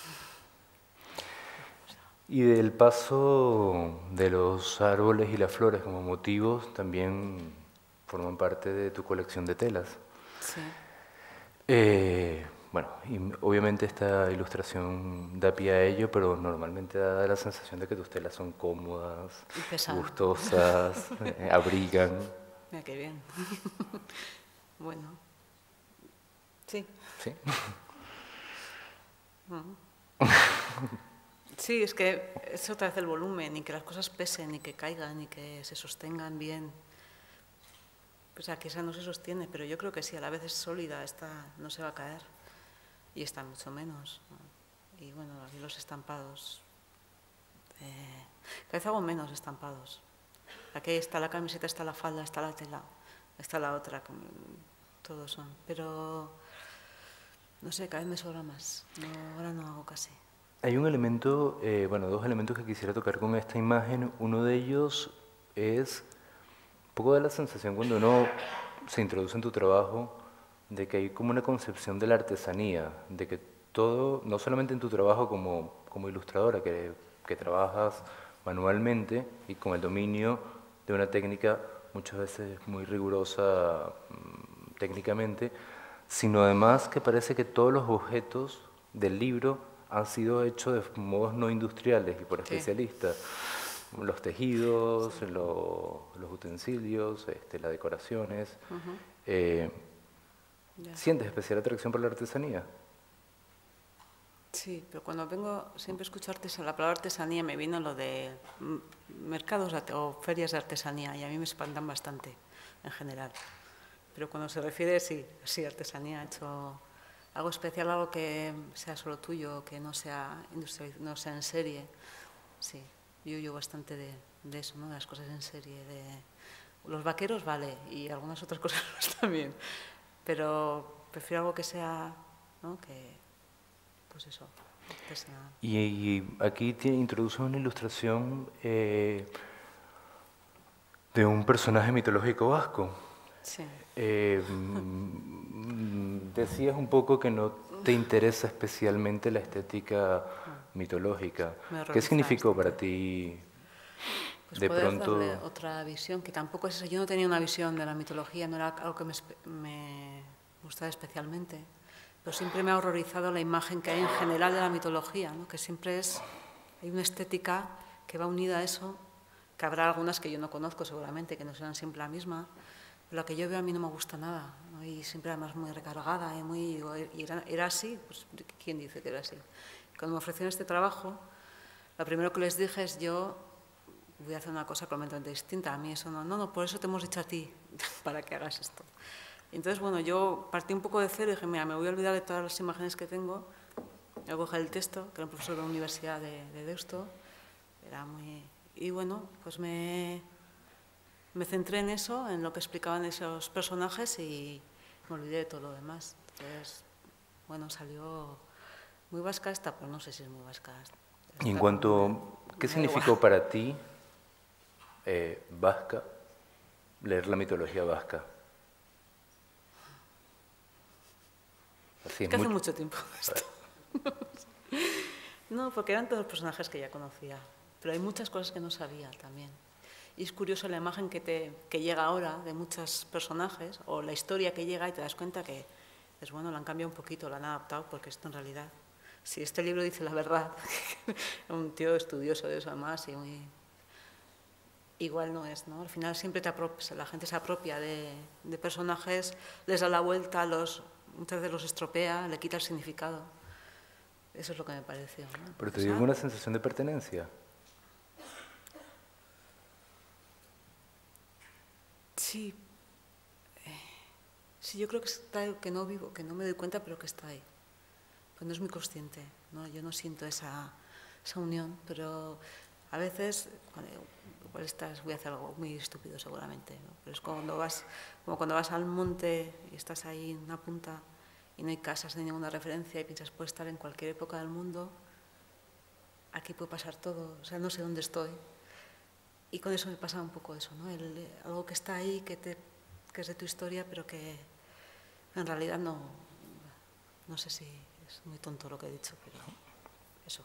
Y del paso de los árboles y las flores como motivos también forman parte de tu colección de telas. Sí. Eh, bueno, y obviamente esta ilustración da pie a ello, pero normalmente da la sensación de que tus telas son cómodas, Y pesadas. gustosas, eh, abrigan. Mira qué bien. Bueno. Sí. ¿Sí? Sí, es que es otra vez el volumen, y que las cosas pesen, y que caigan, y que se sostengan bien. Pues aquí esa no se sostiene, pero yo creo que sí, a la vez es sólida, esta no se va a caer, y esta mucho menos, ¿no? Y bueno, aquí los estampados, eh, cada vez hago menos estampados. Aquí está la camiseta, está la falda, está la tela, está la otra, todos son, pero no sé, cada vez me sobra más, no, ahora no hago casi. Hay un elemento, eh, bueno, dos elementos que quisiera tocar con esta imagen. Uno de ellos es un poco de la sensación cuando uno se introduce en tu trabajo de que hay como una concepción de la artesanía, de que todo, no solamente en tu trabajo como, como ilustradora, que, que trabajas manualmente y con el dominio de una técnica muchas veces muy rigurosa mmm, técnicamente, sino además que parece que todos los objetos del libro han sido hechos de modos no industriales y por especialistas. Sí. Los tejidos, sí. lo, los utensilios, este, las decoraciones. Uh-huh. eh, yeah. ¿Sientes especial atracción por la artesanía? Sí, pero cuando vengo, siempre escucho artesanía, la palabra artesanía me vino lo de mercados o ferias de artesanía, y a mí me espantan bastante, en general. Pero cuando se refiere, sí, sí, artesanía, hecho algo especial, algo que sea solo tuyo, que no sea industrial, no sea en serie. Sí, yo yo bastante de, de eso, ¿no? De las cosas en serie. De los vaqueros, vale, y algunas otras cosas también. Pero prefiero algo que sea, ¿no? Que, pues eso, artesanal. Y, y aquí tiene, introduce una ilustración eh, de un personaje mitológico vasco. Sí. Eh, decías un poco que no te interesa especialmente la estética no. mitológica. ¿Qué significó bastante. para ti pues de poder pronto? Darle otra visión, que tampoco es eso. Yo no tenía una visión de la mitología, no era algo que me, me gustaba especialmente, pero siempre me ha horrorizado la imagen que hay en general de la mitología, ¿no? Que siempre es, hay una estética que va unida a eso, que habrá algunas que yo no conozco seguramente, que no serán siempre la misma. Lo que yo veo a mí no me gusta nada, ¿no? Y siempre además muy recargada, y, muy, y era, era así, pues ¿quién dice que era así? Cuando me ofrecieron este trabajo, lo primero que les dije es yo voy a hacer una cosa completamente distinta, a mí eso no, no, no, por eso te hemos dicho a ti, para que hagas esto. Y entonces, bueno, yo partí un poco de cero y dije, mira, me voy a olvidar de todas las imágenes que tengo, voy a coger el texto, que era un profesor de la Universidad de, de Deusto, era muy... Y bueno, pues me... Me centré en eso, en lo que explicaban esos personajes, y me olvidé de todo lo demás. Entonces, bueno, salió muy vasca esta, pero no sé si es muy vasca. Y en cuanto, ¿qué significó para ti, eh, vasca, leer la mitología vasca? Así es que hace mucho tiempo esto. No, porque eran todos los personajes que ya conocía, pero hay muchas cosas que no sabía también. Y es curioso la imagen que, te, que llega ahora de muchos personajes, o la historia que llega y te das cuenta que, es bueno, la han cambiado un poquito, la han adaptado, porque esto en realidad, si este libro dice la verdad, un tío estudioso de eso además, y muy... igual no es, ¿no? Al final siempre te la gente se apropia de, de personajes, les da la vuelta, los, muchas veces los estropea, le quita el significado. Eso es lo que me pareció, ¿no? ¿Pero te o sea, dio alguna sensación de pertenencia? Sí. Eh, sí, yo creo que está ahí, que no vivo, que no me doy cuenta, pero que está ahí. Pues no es muy consciente, ¿no? Yo no siento esa, esa unión, pero a veces, bueno, igual estás, voy a hacer algo muy estúpido seguramente, ¿no? Pero es cuando vas, como cuando vas al monte y estás ahí en una punta y no hay casas ni ninguna referencia y piensas, puedo estar en cualquier época del mundo, aquí puede pasar todo, o sea, no sé dónde estoy. Y con eso me pasa un poco eso, ¿no? El, algo que está ahí, que, te, que es de tu historia, pero que en realidad no, no sé si es muy tonto lo que he dicho, pero eso.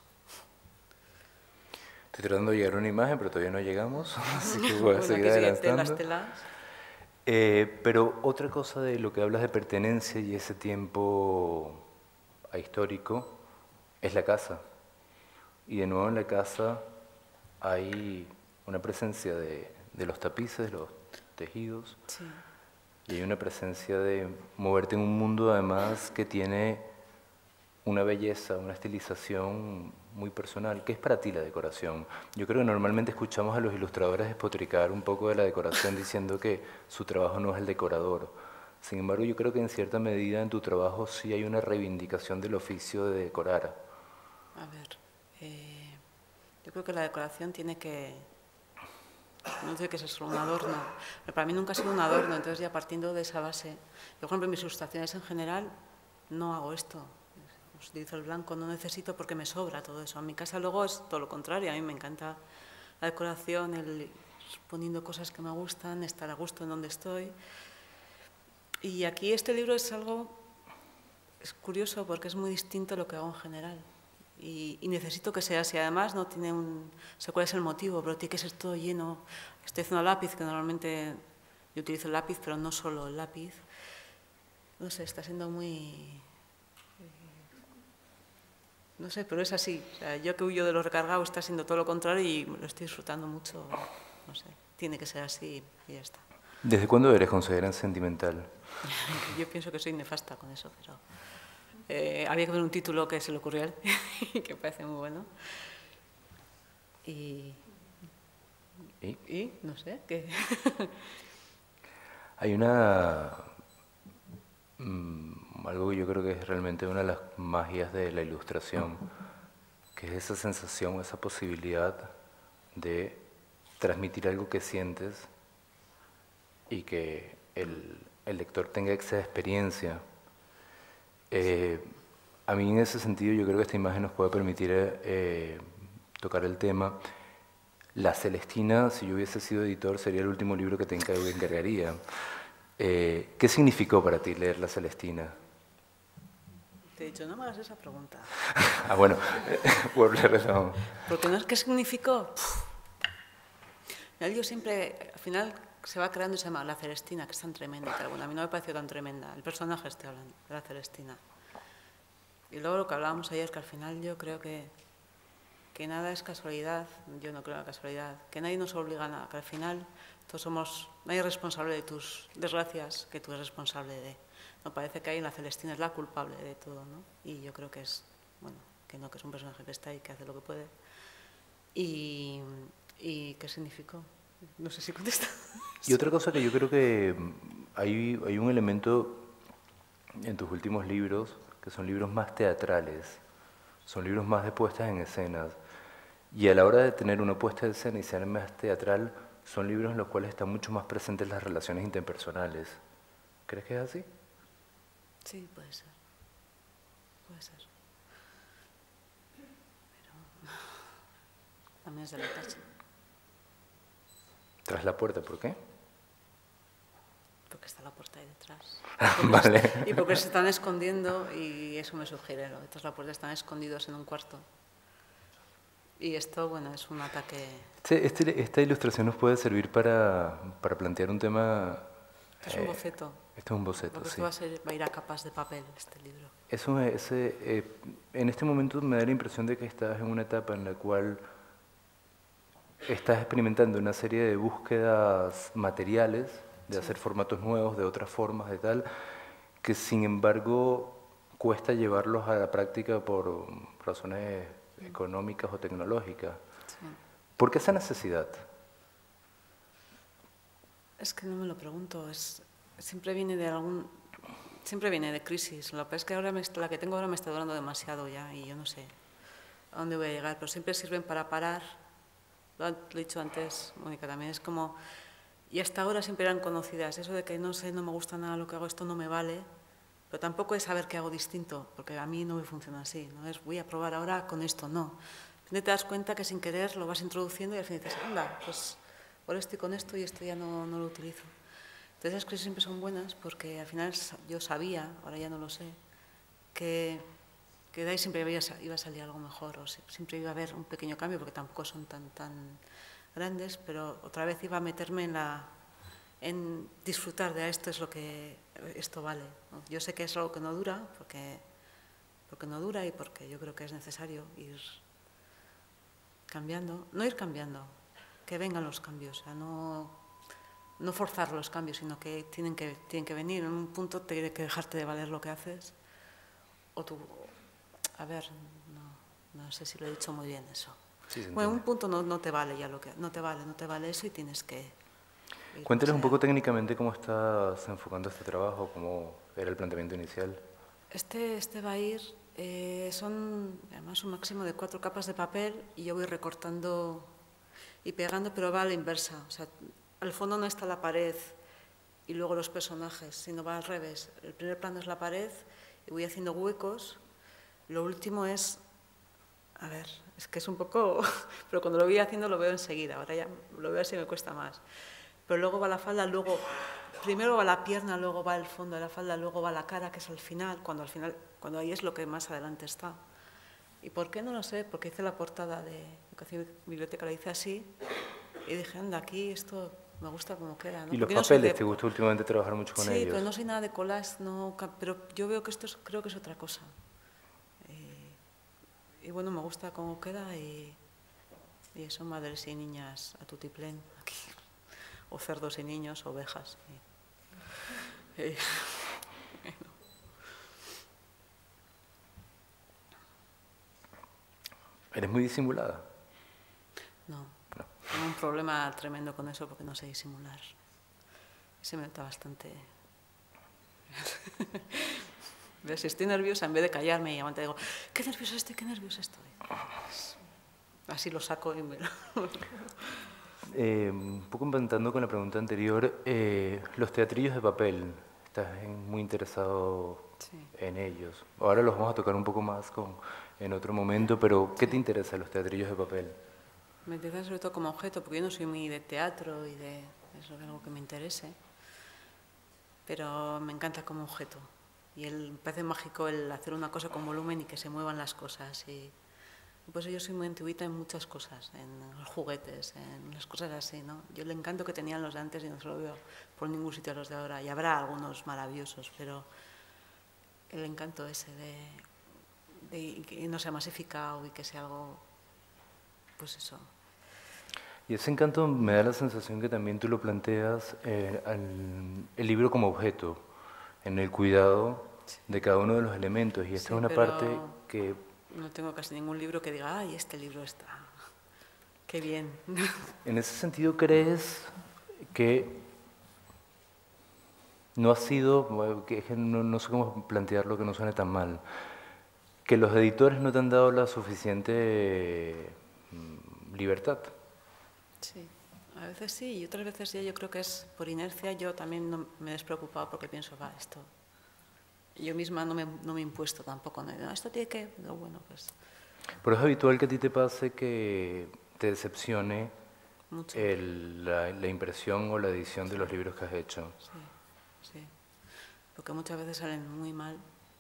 Estoy tratando de llegar a una imagen, pero todavía no llegamos, así que voy a bueno, seguir aquí adelantando. las telas. Eh, pero otra cosa de lo que hablas de pertenencia y ese tiempo ahistórico es la casa. Y de nuevo en la casa hay una presencia de, de los tapices, de los tejidos, Sí. y hay una presencia de moverte en un mundo además que tiene una belleza, una estilización muy personal. ¿Qué es para ti la decoración? Yo creo que normalmente escuchamos a los ilustradores despotricar un poco de la decoración diciendo que su trabajo no es el decorador. Sin embargo, yo creo que en cierta medida en tu trabajo sí hay una reivindicación del oficio de decorar. A ver, eh, yo creo que la decoración tiene que, no tiene que ser solo un adorno, pero para mí nunca ha sido un adorno, entonces ya partiendo de esa base, yo por ejemplo en mis ilustraciones en general no hago esto, utilizo el blanco, no necesito porque me sobra todo eso. En mi casa luego es todo lo contrario, a mí me encanta la decoración, el ir poniendo cosas que me gustan, estar a gusto en donde estoy. Y aquí este libro es algo, es curioso porque es muy distinto a lo que hago en general. Y, y necesito que sea así. Además, no tiene un, no sé cuál es el motivo, pero tiene que ser todo lleno. Estoy haciendo lápiz, que normalmente yo utilizo el lápiz, pero no solo el lápiz. No sé, está siendo muy... No sé, pero es así. O sea, yo que huyo de lo recargado está siendo todo lo contrario y lo estoy disfrutando mucho. No sé, tiene que ser así y ya está. ¿Desde cuándo eres considerada sentimental? Yo pienso que soy nefasta con eso, pero eh, había que ver un título que se le ocurrió a él y que parece muy bueno. Y, ¿Y? y no sé, ¿qué? Hay una... Mmm, algo que yo creo que es realmente una de las magias de la ilustración, que es esa sensación, esa posibilidad de transmitir algo que sientes y que el, el lector tenga esa experiencia. Eh, a mí en ese sentido yo creo que esta imagen nos puede permitir eh, tocar el tema. La Celestina, si yo hubiese sido editor, sería el último libro que te encargaría. Eh, ¿Qué significó para ti leer La Celestina? Te he dicho, no me hagas esa pregunta. Ah, bueno, por la razón. Porque no es que significó... Yo siempre, al final, se va creando y se llama La Celestina, que es tan tremenda. Pero bueno, a mí no me pareció tan tremenda. El personaje estoy hablando, de La Celestina. Y luego lo que hablábamos ayer, que al final yo creo que, que nada es casualidad. Yo no creo en la casualidad. Que nadie nos obliga a nada. Que al final todos somos... Nadie es responsable de tus desgracias, que tú eres responsable de... No, parece que ahí en La Celestina es la culpable de todo, ¿no? Y yo creo que es... Bueno, que no, que es un personaje que está ahí, que hace lo que puede. Y... ¿Y qué significó? No sé si contesta. Y otra cosa que yo creo que hay, hay un elemento en tus últimos libros, que son libros más teatrales, son libros más de puestas en escenas. Y a la hora de tener una puesta en escena y ser más teatral, son libros en los cuales están mucho más presentes las relaciones interpersonales. ¿Crees que es así? Sí, puede ser. Puede ser. Pero también es de la casa. Tras la puerta, ¿por qué? Porque está la puerta ahí detrás. Vale. Se, y porque se están escondiendo y eso me sugiere. ¿No? Detrás de la puerta están escondidos en un cuarto. Y esto, bueno, es un ataque... Este, este, esta ilustración nos puede servir para, para plantear un tema... Es un boceto. Eh, esto es un boceto, porque sí. esto va a, ser, va a ir a capas de papel, este libro. Eso, ese, eh, en este momento me da la impresión de que estás en una etapa en la cual estás experimentando una serie de búsquedas materiales, de Sí. hacer formatos nuevos, de otras formas, de tal, que sin embargo cuesta llevarlos a la práctica por razones económicas o tecnológicas. Sí. ¿Por qué esa necesidad? Es que no me lo pregunto, es, siempre viene de algún, siempre viene de crisis. Lo que es que ahora me, la que tengo ahora me está durando demasiado ya y yo no sé a dónde voy a llegar, pero siempre sirven para parar. Lo he dicho antes, Mónica, también es como, y hasta ahora siempre eran conocidas, eso de que no sé, no me gusta nada lo que hago, esto no me vale, pero tampoco es saber qué hago distinto, porque a mí no me funciona así, no es voy a probar ahora con esto, no. Te das cuenta que sin querer lo vas introduciendo y al fin dices, anda, pues ahora estoy con esto y esto ya no, no lo utilizo. Entonces las crisis siempre son buenas porque al final yo sabía, ahora ya no lo sé, que, que de ahí siempre iba a, iba a salir algo mejor o siempre iba a haber un pequeño cambio porque tampoco son tan, tan grandes, pero otra vez iba a meterme en, la, en disfrutar de esto es lo que esto vale, ¿no? Yo sé que es algo que no dura porque, porque no dura y porque yo creo que es necesario ir cambiando, no ir cambiando, que vengan los cambios, o sea, no, no forzar los cambios, sino que tienen que, tienen que venir. En un punto tiene que dejarte de valer lo que haces, o tú, a ver, no, no sé si lo he dicho muy bien eso. Sí, bueno, en un punto no, no te vale ya lo que, no te vale, no te vale eso y tienes que ir. Cuéntanos un poco técnicamente cómo estás enfocando este trabajo, cómo era el planteamiento inicial. Este, este va a ir, eh, son además un máximo de cuatro capas de papel y yo voy recortando y pegando, pero va a la inversa. O sea, al fondo no está la pared y luego los personajes, sino va al revés. El primer plano es la pared y voy haciendo huecos. Lo último es, a ver, es que es un poco, pero cuando lo voy haciendo lo veo enseguida, ahora ya lo veo así me cuesta más. Pero luego va la falda, luego, primero va la pierna, luego va el fondo de la falda, luego va la cara, que es al final, cuando al final, cuando ahí es lo que más adelante está. ¿Y por qué? No lo sé, porque hice la portada de Educación y Biblioteca, la hice así, y dije, anda, aquí esto me gusta como queda, ¿no? ¿Y los Porque papeles? No de... ¿Te gustó últimamente trabajar mucho con sí, ellos? Sí, pero no soy nada de collage, no, pero yo veo que esto es, creo que es otra cosa. Y, y bueno, me gusta cómo queda y, y son madres y niñas a tutiplén aquí. O cerdos y niños, ovejas. Y, y, bueno. ¿Eres muy disimulada? No, no. Tengo un problema tremendo con eso porque no sé disimular. Se me nota bastante. Si estoy nerviosa, en vez de callarme y aguantar, digo, qué nerviosa estoy, qué nerviosa estoy. Así lo saco y me lo... Eh, un poco inventando con la pregunta anterior, eh, los teatrillos de papel, estás en, muy interesado sí. en ellos. Ahora los vamos a tocar un poco más con, en otro momento, pero ¿qué sí. te interesa los teatrillos de papel? Me interesa sobre todo como objeto, porque yo no soy muy de teatro y de eso es algo que me interese, pero me encanta como objeto. Y el, me parece mágico el hacer una cosa con volumen y que se muevan las cosas. Y, Pues yo soy muy antiguita en muchas cosas, en los juguetes, en las cosas así, ¿no? Yo el encanto que tenían los de antes y no se lo veo por ningún sitio a los de ahora. Y habrá algunos maravillosos, pero el encanto ese de, de que no sea masificado y que sea algo, pues eso. Y ese encanto me da la sensación que también tú lo planteas eh, al, el libro como objeto, en el cuidado sí. de cada uno de los elementos. Y esta sí, es una parte que... No tengo casi ningún libro que diga, ay, este libro está, qué bien. En ese sentido, ¿crees que no ha sido, que no, no sé cómo plantearlo que no suene tan mal, que los editores no te han dado la suficiente libertad? Sí, a veces sí, y otras veces ya yo creo que es por inercia, yo también no me he despreocupado porque pienso, va, esto... Yo misma no me, no me he impuesto tampoco, ¿no? Esto tiene que... No, bueno, pues... Pero es habitual que a ti te pase que te decepcione el, la, la impresión o la edición sí. de los libros que has hecho. Sí, sí, porque muchas veces salen muy mal.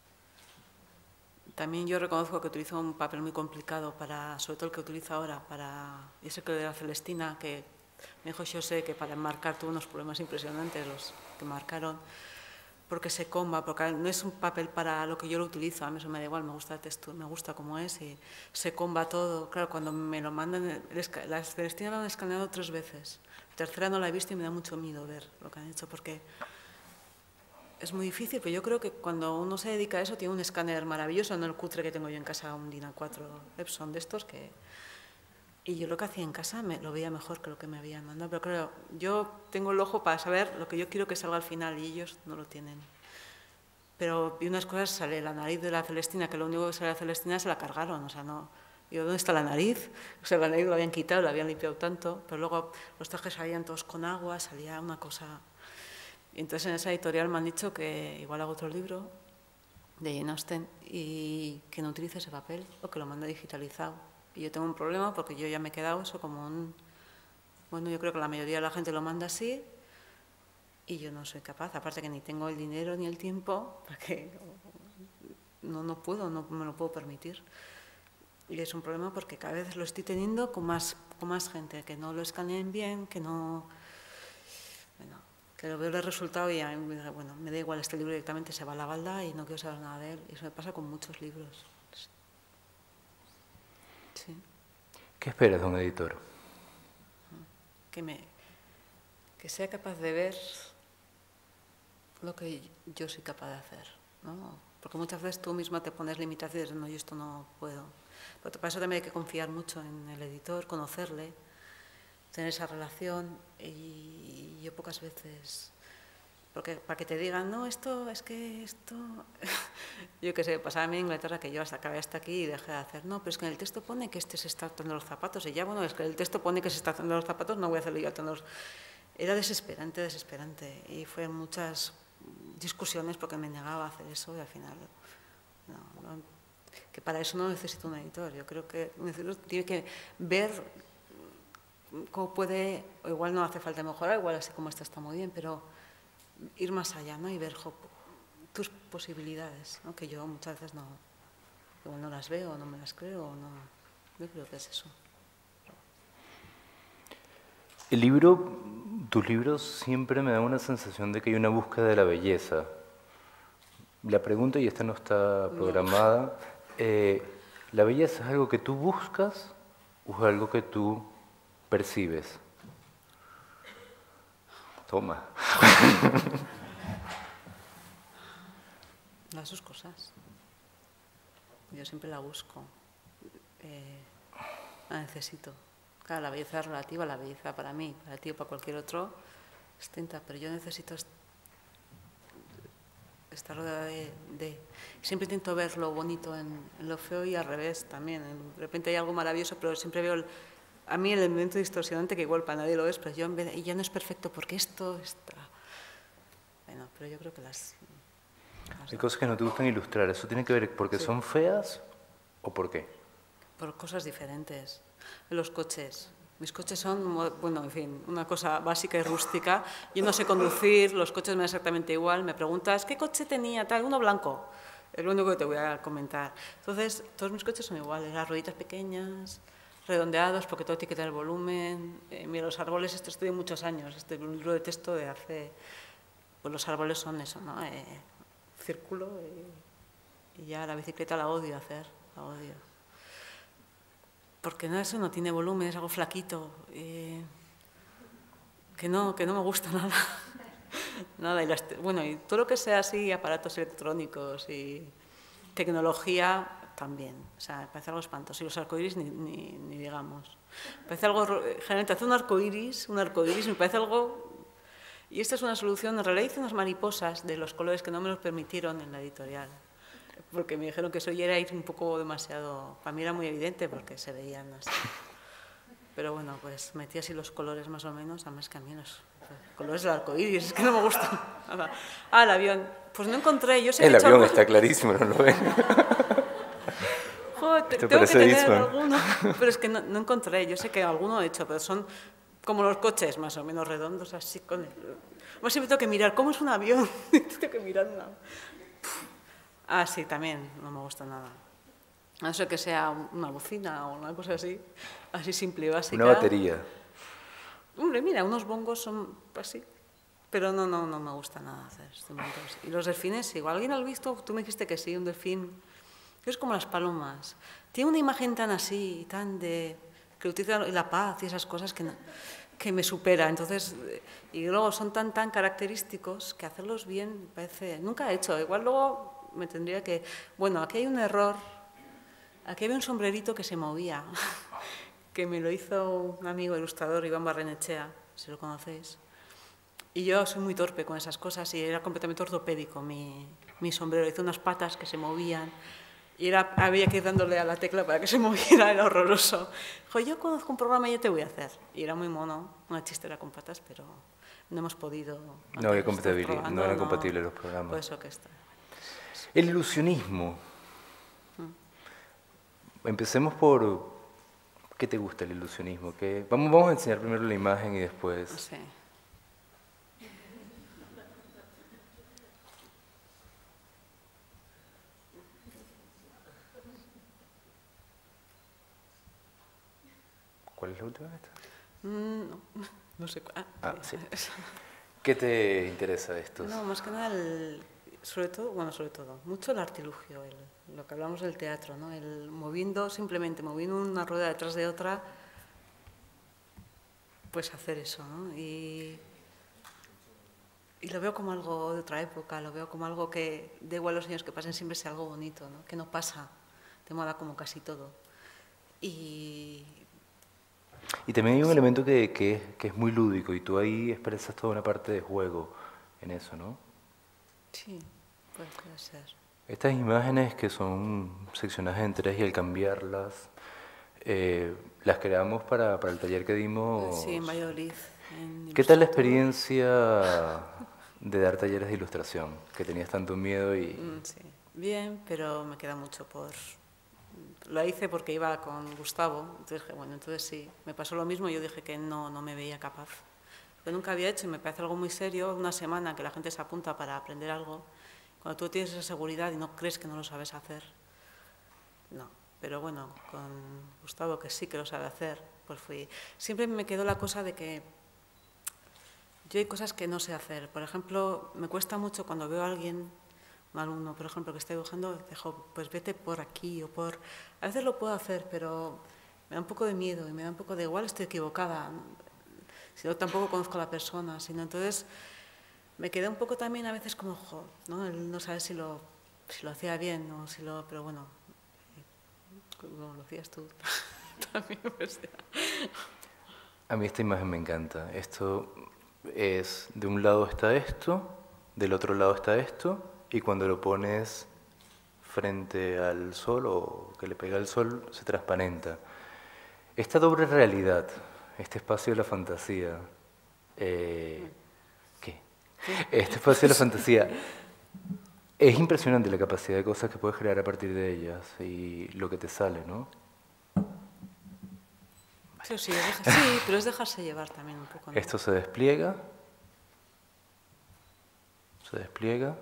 También yo reconozco que utilizo un papel muy complicado, para, sobre todo el que utilizo ahora, para... Ese que de la Celestina, que me dijo José que para enmarcar tuvo unos problemas impresionantes, los que marcaron. porque se comba, porque no es un papel para lo que yo lo utilizo, a mí eso me da igual, me gusta el texto, me gusta como es y se comba todo. Claro, cuando me lo mandan, la Celestina la han escaneado tres veces, la tercera no la he visto y me da mucho miedo ver lo que han hecho, porque es muy difícil, pero yo creo que cuando uno se dedica a eso tiene un escáner maravilloso, no el cutre que tengo yo en casa, un DIN A cuatro Epson de estos que... Y yo lo que hacía en casa me, lo veía mejor que lo que me habían mandado. Pero claro, yo tengo el ojo para saber lo que yo quiero que salga al final y ellos no lo tienen. Pero vi unas cosas, sale la nariz de la Celestina, que lo único que sale de la Celestina se la cargaron. O sea, no... Digo, ¿dónde está la nariz? O sea, la nariz lo habían quitado, la habían limpiado tanto, pero luego los trajes salían todos con agua, salía una cosa... Y entonces en esa editorial me han dicho que igual hago otro libro de Jane Austen y que no utilice ese papel o que lo mande digitalizado. Y yo tengo un problema porque yo ya me he quedado eso como un... Bueno, yo creo que la mayoría de la gente lo manda así y yo no soy capaz, aparte que ni tengo el dinero ni el tiempo, porque no, no puedo, no me lo puedo permitir. Y es un problema porque cada vez lo estoy teniendo con más, con más gente, que no lo escaneen bien, que no... Bueno, que lo veo el resultado y a mí me da, bueno, me da igual, este libro directamente se va a la balda y no quiero saber nada de él. Y eso me pasa con muchos libros. Sí. ¿Qué esperas de un editor? Que, me, que sea capaz de ver lo que yo soy capaz de hacer, ¿no? Porque muchas veces tú misma te pones limitaciones y dices, no, yo esto no puedo. Pero para eso también hay que confiar mucho en el editor, conocerle, tener esa relación y yo pocas veces... Porque para que te digan, no, esto, es que esto... yo qué sé, pasaba a mí en Inglaterra que yo hasta acabé hasta aquí y dejé de hacer. No, pero es que en el texto pone que este se está atando los zapatos. Y ya, bueno, es que el texto pone que se está atando los zapatos, no voy a hacerlo yo atando los... Era desesperante, desesperante. Y fue muchas discusiones porque me negaba a hacer eso y al final... No, no, que para eso no necesito un editor. Yo creo que un editor tiene que ver cómo puede... O igual no hace falta mejorar, igual así como esto está muy bien, pero... ir más allá, ¿no? Y ver jo, tus posibilidades, ¿no? Que yo muchas veces no, igual no las veo, no me las creo, no, yo creo que es eso. El libro, tus libros siempre me dan una sensación de que hay una búsqueda de la belleza. La pregunta, y esta no está programada, no. eh, ¿la belleza es algo que tú buscas o es algo que tú percibes? Toma. Las dos cosas. Yo siempre la busco. Eh, la necesito. Claro, la belleza es relativa, la belleza para mí, para ti o para cualquier otro, es distinta, pero yo necesito est estar rodeada de, de... Siempre intento ver lo bonito en, en lo feo y al revés también. De repente hay algo maravilloso, pero siempre veo... El, a mí el elemento distorsionante, que igual para nadie lo es, pero yo en vez de, y ya no es perfecto porque esto está... Bueno, pero yo creo que las... las hay cosas que no te gustan ilustrar. ¿Eso tiene que ver porque sí. son feas o por qué? Por cosas diferentes. Los coches. Mis coches son, bueno, en fin, una cosa básica y rústica. Yo no sé conducir, los coches me dan exactamente igual. Me preguntas, ¿qué coche tenía? Tal, uno blanco. Es lo único que te voy a comentar. Entonces, todos mis coches son iguales. Las rueditas pequeñas... redondeados, porque todo tiene que tener volumen. Eh, mira, los árboles, esto estudié muchos años, este es un libro de texto de hace... Pues los árboles son eso, ¿no? Eh, círculo y, y ya la bicicleta la odio hacer, la odio. Porque no, eso no tiene volumen, es algo flaquito, eh, que, no, que no me gusta nada. nada y las, bueno, y todo lo que sea así, aparatos electrónicos y tecnología... también, o sea, me parece algo espantoso. Y los arcoíris ni, ni, ni digamos. Me parece algo, generalmente hacer un arcoíris, un arcoíris me parece algo... Y esta es una solución, en realidad hice unas mariposas de los colores que no me los permitieron en la editorial, porque me dijeron que eso ya era ir un poco demasiado... Para mí era muy evidente porque se veían así. Pero bueno, pues metí así los colores más o menos, además que a mí los colores del arcoíris, es que no me gustan nada. Ah, el avión, pues no encontré, yo sé El que avión algo... está clarísimo, ¿no lo ven? Joder, tengo que tener alguno, pero es que no, no encontré, yo sé que alguno he hecho, pero son como los coches, más o menos redondos, así con el... Bueno, siempre tengo que mirar, ¿cómo es un avión? tengo que mirar una... Ah, sí, también, no me gusta nada. A no ser que sea una bocina o una cosa así, así simple y básica. Una batería. Hombre, mira, unos bongos son así, Pero no, no, no me gusta nada hacer instrumentos. Y los delfines, igual alguien lo ha visto, tú me dijiste que sí, un delfín, es como las palomas. Tiene una imagen tan así, tan de... que utiliza la paz y esas cosas que, no, que me supera. Entonces, y luego son tan, tan característicos que hacerlos bien parece... Nunca he hecho. Igual luego me tendría que... Bueno, aquí hay un error. Aquí había un sombrerito que se movía, que me lo hizo un amigo ilustrador, Iván Barrenechea, si lo conocéis. Y yo soy muy torpe con esas cosas y era completamente ortopédico mi, mi sombrero. Hizo unas patas que se movían y era, había que ir dándole a la tecla para que se moviera, era horroroso. Dijo, yo conozco un programa y ya te voy a hacer. Y era muy mono, una chistera con patas, pero no hemos podido... No había compatibilidad, no eran no, compatibles los programas. Por eso que está. El ilusionismo. Mm. Empecemos por... ¿Qué te gusta el ilusionismo? ¿Qué? Vamos, vamos a enseñar primero la imagen y después... Sí. ¿Cuál es la última esta? Mm, no, no sé cuál. Ah, sí. ¿Qué te interesa de estos? No, más que nada, el, sobre todo, bueno, sobre todo, mucho el artilugio, el, lo que hablamos del teatro, ¿no? El moviendo, simplemente moviendo una rueda detrás de otra, pues hacer eso, ¿no? Y, y lo veo como algo de otra época, lo veo como algo que, da igual los años que pasen, siempre sea algo bonito, ¿no? Que no pasa de moda como casi todo. Y... Y también hay un elemento que, que, que es muy lúdico y tú ahí expresas toda una parte de juego en eso, ¿no? Sí, puede ser. Estas imágenes que son seccionadas en tres y al cambiarlas, eh, las creamos para, para el taller que dimos. Sí, en Valladolid. En ¿Qué tal la experiencia de dar talleres de ilustración? Que tenías tanto miedo y... Sí, bien, pero me queda mucho por... Lo hice porque iba con Gustavo, entonces dije, bueno, entonces sí, me pasó lo mismo y yo dije que no, no me veía capaz. Yo nunca había hecho y me parece algo muy serio, una semana que la gente se apunta para aprender algo, cuando tú tienes esa seguridad y no crees que no lo sabes hacer, no. Pero bueno, con Gustavo, que sí que lo sabe hacer, pues fui... Siempre me quedó la cosa de que yo hay cosas que no sé hacer. Por ejemplo, me cuesta mucho cuando veo a alguien... un alumno, por ejemplo, que está dibujando, dijo, pues vete por aquí o por... A veces lo puedo hacer, pero me da un poco de miedo y me da un poco de igual, estoy equivocada. Si no, tampoco conozco a la persona, sino entonces me quedé un poco también a veces como, jo, ¿no? Él no sabe si lo, si lo hacía bien o si lo... Pero bueno, como lo hacías tú, también pues, A mí esta imagen me encanta. Esto es, de un lado está esto, del otro lado está esto, y cuando lo pones frente al sol o que le pega al sol, se transparenta. Esta doble realidad, este espacio de la fantasía, eh, ¿qué? Este espacio de la fantasía, es impresionante la capacidad de cosas que puedes crear a partir de ellas y lo que te sale, ¿no? Sí, sí, es dejar, sí, pero es dejarse llevar también un poco, ¿no? Esto se despliega, se despliega.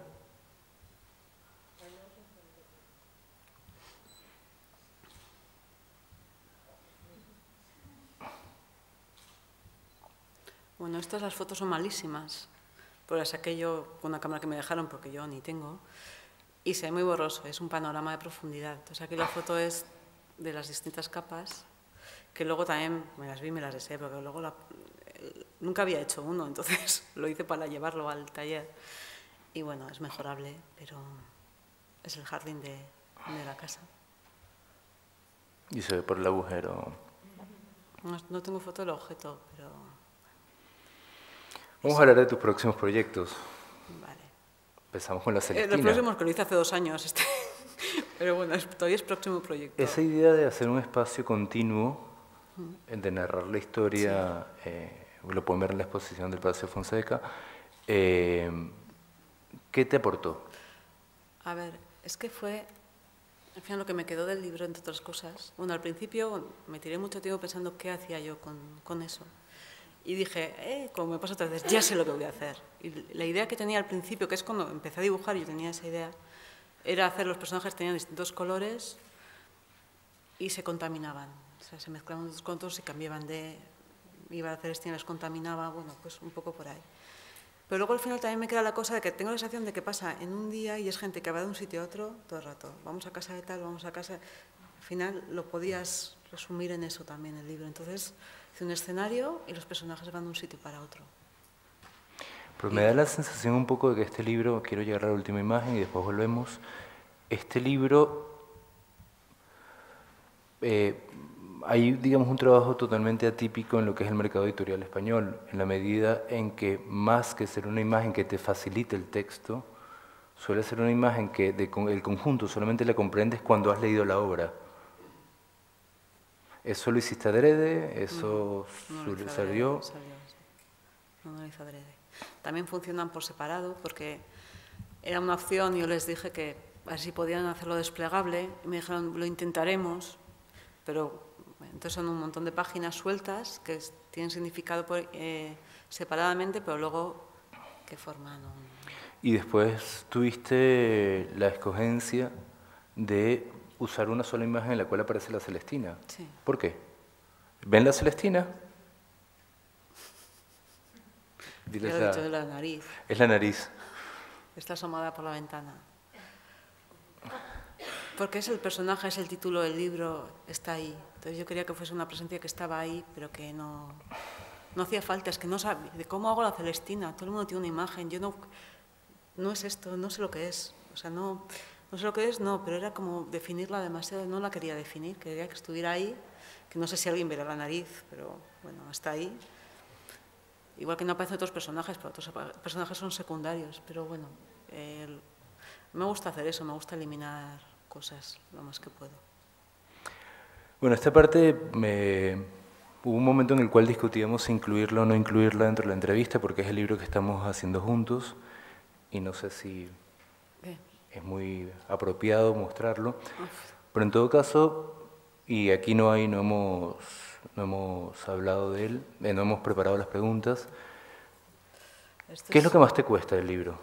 Bueno, estas las fotos son malísimas, pues las saqué yo con una cámara que me dejaron porque yo ni tengo, y se ve muy borroso, es un panorama de profundidad. Entonces aquí la foto es de las distintas capas, que luego también me las vi y me las deseé, porque luego la, nunca había hecho uno, entonces lo hice para llevarlo al taller. Y bueno, es mejorable, pero es el jardín de, de la casa. Y se ve por el agujero. No, no tengo foto del objeto, pero... Vamos a hablar de tus próximos proyectos. Vale. Empezamos con la Celestina. Eh, los próximos que lo hice hace dos años, este. Pero bueno, es, todavía es próximo proyecto. Esa idea de hacer un espacio continuo, mm. de narrar la historia, sí. eh, lo pueden ver en la exposición del Palacio Fonseca, eh, ¿qué te aportó? A ver, es que fue, al final lo que me quedó del libro, entre otras cosas. Bueno, al principio me tiré mucho tiempo pensando qué hacía yo con, con eso. Y dije, eh, como me pasa otras veces, ya sé lo que voy a hacer. Y la idea que tenía al principio, que es cuando empecé a dibujar y yo tenía esa idea, era hacer los personajes tenían distintos colores y se contaminaban. O sea, se mezclaban unos con otros y cambiaban de... Iba a hacer este y les contaminaba, bueno, pues un poco por ahí. Pero luego al final también me queda la cosa de que tengo la sensación de que pasa en un día y es gente que va de un sitio a otro todo el rato. Vamos a casa de tal, vamos a casa... Al final lo podías resumir en eso también el libro. Entonces, es un escenario y los personajes van de un sitio para otro. Pero me da la sensación un poco de que este libro, quiero llegar a la última imagen y después volvemos, este libro, eh, hay digamos un trabajo totalmente atípico en lo que es el mercado editorial español, en la medida en que más que ser una imagen que te facilite el texto, suele ser una imagen que de, el conjunto solamente la comprendes cuando has leído la obra. ¿Eso lo hiciste adrede? ¿Eso no, no lo salió? salió? No, no lo hice adrede. También funcionan por separado, porque era una opción y yo les dije que a ver si podían hacerlo desplegable, y me dijeron, lo intentaremos, pero bueno, entonces son un montón de páginas sueltas que tienen significado por, eh, separadamente, pero luego que forman un... Y después tuviste la escogencia de usar una sola imagen en la cual aparece la Celestina. Sí. ¿Por qué? ¿Ven la Celestina? Diles Yo he dicho de la nariz. Es la nariz. Está asomada por la ventana. Porque es el personaje, es el título del libro, está ahí. Entonces yo quería que fuese una presencia que estaba ahí, pero que no, no hacía falta. Es que no sabía de cómo hago la Celestina. Todo el mundo tiene una imagen. Yo no, no es esto, no sé lo que es. O sea, no, no sé lo que es, no, pero era como definirla demasiado. No la quería definir, quería que estuviera ahí. Que no sé si alguien verá la nariz, pero bueno, está ahí. Igual que no aparecen otros personajes, pero otros personajes son secundarios. Pero bueno, eh, me gusta hacer eso, me gusta eliminar cosas lo más que puedo. Bueno, esta parte me... hubo un momento en el cual discutíamos si incluirla o no incluirla dentro de la entrevista, porque es el libro que estamos haciendo juntos y no sé si ¿Qué? Es muy apropiado mostrarlo. Uf. Pero en todo caso, y aquí no hay, no hemos, no hemos hablado de él, eh, no hemos preparado las preguntas. Esto ¿Qué es lo que más te cuesta del libro?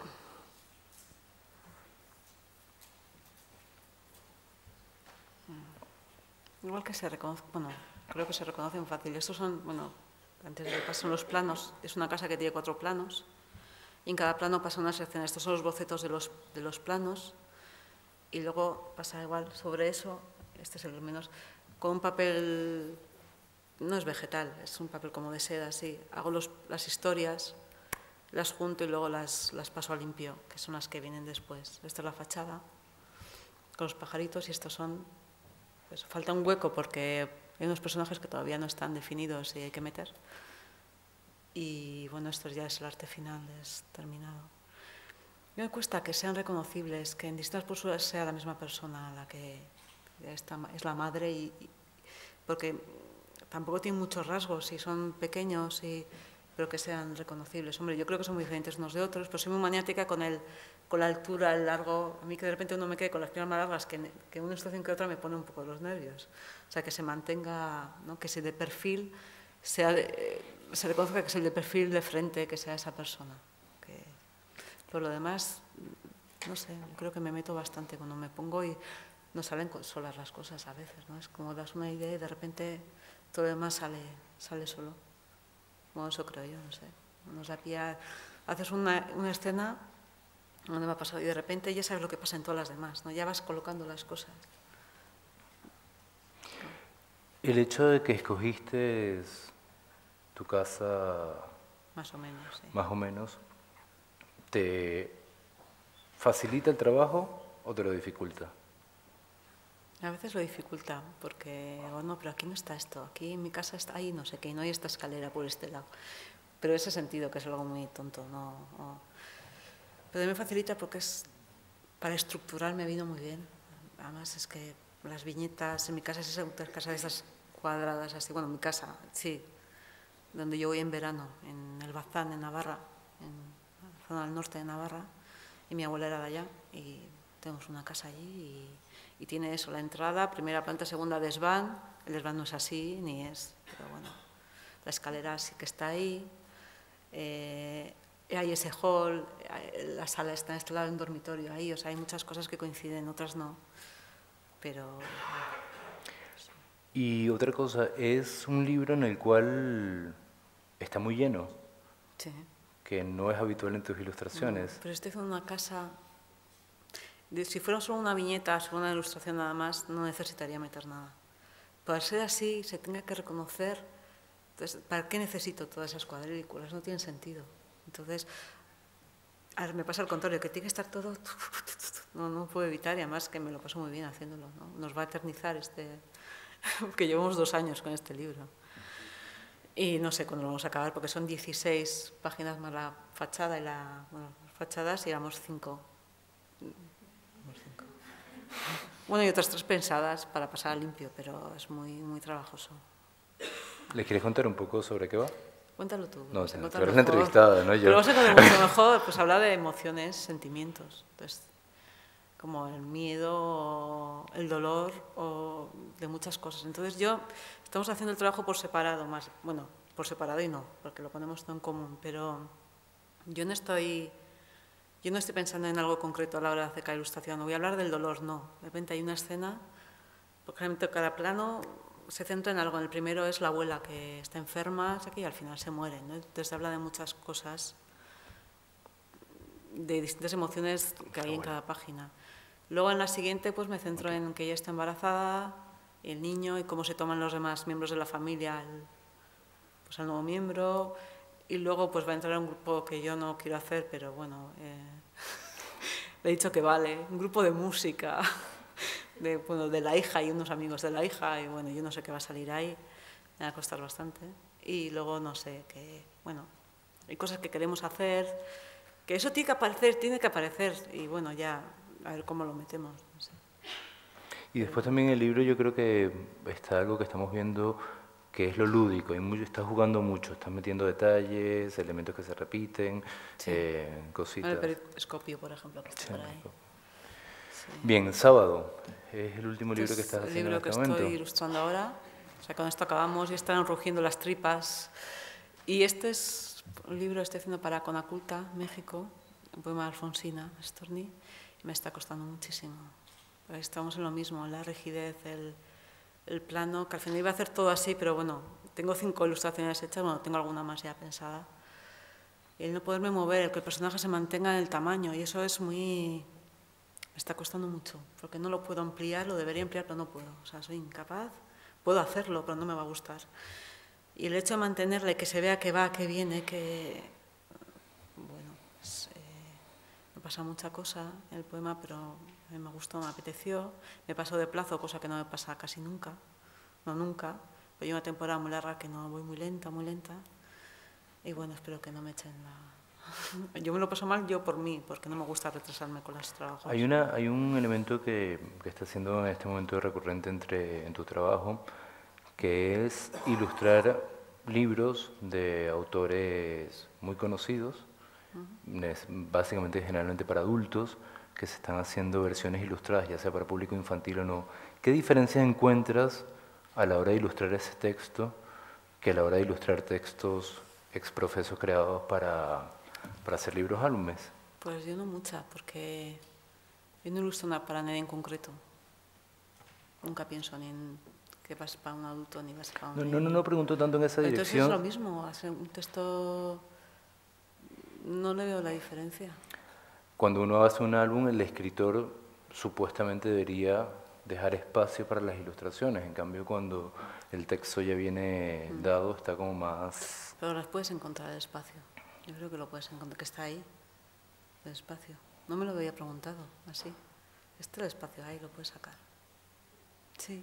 Igual que se reconoce, bueno, creo que se reconocen fácil. Estos son, bueno, antes de que pasen los planos, es una casa que tiene cuatro planos y en cada plano pasa una sección. Estos son los bocetos de los, de los planos y luego pasa igual sobre eso, este es el menos, con un papel, no es vegetal, es un papel como de seda, así. Hago los, las historias, las junto y luego las, las paso a limpio, que son las que vienen después. Esta es la fachada con los pajaritos y estos son... Pues falta un hueco porque hay unos personajes que todavía no están definidos y hay que meter. Y bueno, esto ya es el arte final, es terminado. A mí me cuesta que sean reconocibles, que en distintas posturas sea la misma persona la que está, es la madre, y, y, porque tampoco tienen muchos rasgos y son pequeños, y, pero que sean reconocibles. Hombre, yo creo que son muy diferentes unos de otros, pero soy muy maniática con el... con la altura, el largo, a mí que de repente uno me quede con las piernas más largas que, que una situación que otra me pone un poco los nervios. O sea, que se mantenga, ¿no? Que si de perfil sea de, eh, se reconozca que es el de perfil de frente, que sea esa persona. Que, por lo demás, no sé, yo creo que me meto bastante cuando me pongo y no salen solas las cosas a veces, ¿no? Es como das una idea y de repente todo lo demás sale, sale solo. Bueno, eso creo yo, no sé. Nos da pie a, haces una, una escena... ¿Dónde me ha pasado? Y de repente ya sabes lo que pasa en todas las demás, ¿no? Ya vas colocando las cosas. El hecho de que escogiste tu casa... Más o menos, sí. Más o menos, ¿te facilita el trabajo o te lo dificulta? A veces lo dificulta, porque digo, no, pero aquí no está esto, aquí en mi casa está ahí, no sé qué, y no hay esta escalera por este lado. Pero ese sentido, que es algo muy tonto, no... no. Pero me facilita porque es, para estructurar me vino muy bien. Además es que las viñetas, en mi casa es esa casa de esas cuadradas así, bueno, mi casa, sí, donde yo voy en verano, en el Bazán, en Navarra, en la zona del norte de Navarra, y mi abuela era de allá, y tenemos una casa allí, y, y tiene eso, la entrada, primera planta, segunda desván, el desván no es así, ni es, pero bueno, la escalera sí que está ahí, eh, hay ese hall, la sala está en este lado, un dormitorio ahí, o sea, hay muchas cosas que coinciden, otras no, pero... Y otra cosa, es un libro en el cual está muy lleno. Sí. que no es habitual en tus ilustraciones. No, pero estoy haciendo una casa... De, si fuera solo una viñeta, solo una ilustración nada más, no necesitaría meter nada. Para ser así, se tenga que reconocer... Entonces, ¿para qué necesito todas esas cuadrículas? No tiene sentido. Entonces, a ver, me pasa al contrario, que tiene que estar todo... No, no puedo evitar, y además que me lo paso muy bien haciéndolo, ¿no? Nos va a eternizar este... que llevamos dos años con este libro. Y no sé cuándo lo vamos a acabar, porque son dieciséis páginas más la fachada y la... Bueno, fachadas y éramos cinco. cinco. Bueno, y otras tres pensadas para pasar a limpio, pero es muy, muy trabajoso. ¿Le quieres contar un poco sobre qué va? Cuéntalo tú. No, tú tú eres la entrevistada, no yo. Pero vas a contar mucho mejor, pues habla de emociones, sentimientos. Entonces, como el miedo, el dolor, o de muchas cosas. Entonces yo, estamos haciendo el trabajo por separado, más, bueno, por separado y no, porque lo ponemos todo en común, pero yo no estoy, yo no estoy pensando en algo concreto a la hora de hacer cada ilustración, no voy a hablar del dolor, no. De repente hay una escena, porque realmente cada plano se centra en algo. En el primero es la abuela que está enferma y al final se muere, ¿no? Entonces habla de muchas cosas, de distintas emociones que hay en cada página. Luego en la siguiente pues me centro en que ella está embarazada, el niño y cómo se toman los demás miembros de la familia al, pues, al nuevo miembro. Y luego pues va a entrar a un grupo que yo no quiero hacer, pero bueno, eh, le he dicho que vale, un grupo de música, de, bueno, de la hija y unos amigos de la hija, y bueno, yo no sé qué va a salir ahí, me va a costar bastante. Y luego no sé, que bueno, hay cosas que queremos hacer, que eso tiene que aparecer, tiene que aparecer, y bueno, ya, a ver cómo lo metemos, no sé. Y después también en el libro yo creo que está algo que estamos viendo que es lo lúdico, y mucho, estás jugando mucho, estás metiendo detalles, elementos que se repiten, sí. eh, cositas. El periscopio, por ejemplo, que está sí, por ahí. Sí. Bien, Sábado, es el último libro Entonces, que estás el haciendo libro en este que momento. estoy ilustrando ahora, o sea, con esto acabamos y están rugiendo las tripas. Y este es un libro que estoy haciendo para Conaculta, México, un poema de Alfonsina Storni, y me está costando muchísimo. Estamos en lo mismo, la rigidez, el, el plano, que al final iba a hacer todo así, pero bueno, tengo cinco ilustraciones hechas, bueno, tengo alguna más ya pensada. Y el no poderme mover, el que el personaje se mantenga en el tamaño, y eso es muy... me está costando mucho, porque no lo puedo ampliar, lo debería ampliar, pero no puedo. O sea, soy incapaz, puedo hacerlo, pero no me va a gustar. Y el hecho de mantenerle, que se vea que va, que viene, que... bueno, pues, eh, me pasa mucha cosa en el poema, pero a mí me gustó, me apeteció. Me pasó de plazo, cosa que no me pasa casi nunca, no nunca. Pero yo una temporada muy larga que no voy muy lenta, muy lenta. Y bueno, espero que no me echen la... Yo me lo paso mal yo por mí, porque no me gusta retrasarme con los trabajos. Hay, una, hay un elemento que, que está siendo en este momento recurrente entre, en tu trabajo, que es ilustrar libros de autores muy conocidos, uh-huh. es básicamente generalmente para adultos, que se están haciendo versiones ilustradas, ya sea para público infantil o no. ¿Qué diferencias encuentras a la hora de ilustrar ese texto que a la hora de ilustrar textos exprofesos creados para, para hacer libros álbumes? Pues yo no mucha, porque yo no ilustro nada para nadie en concreto. Nunca pienso ni en que vas para un adulto ni vas para un... No, no, no, no pregunto tanto en esa Entonces dirección. Entonces es lo mismo, hacer un texto... No le veo la diferencia. Cuando uno hace un álbum, el escritor supuestamente debería dejar espacio para las ilustraciones. En cambio, cuando el texto ya viene mm. dado, está como más... Pero las puedes encontrar el espacio. Yo creo que lo puedes encontrar, que está ahí, el espacio. No me lo había preguntado, así. Este el espacio ahí, lo puedes sacar. Sí.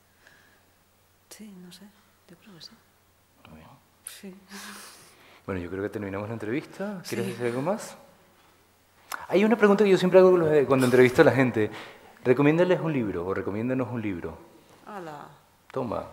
Sí, no sé. Yo creo que sí. Muy bien. Sí. Bueno, yo creo que terminamos la entrevista. ¿Quieres sí. decir algo más? Hay una pregunta que yo siempre hago cuando entrevisto a la gente. Recomiéndales un libro o recomiéndanos un libro. Hola. Toma.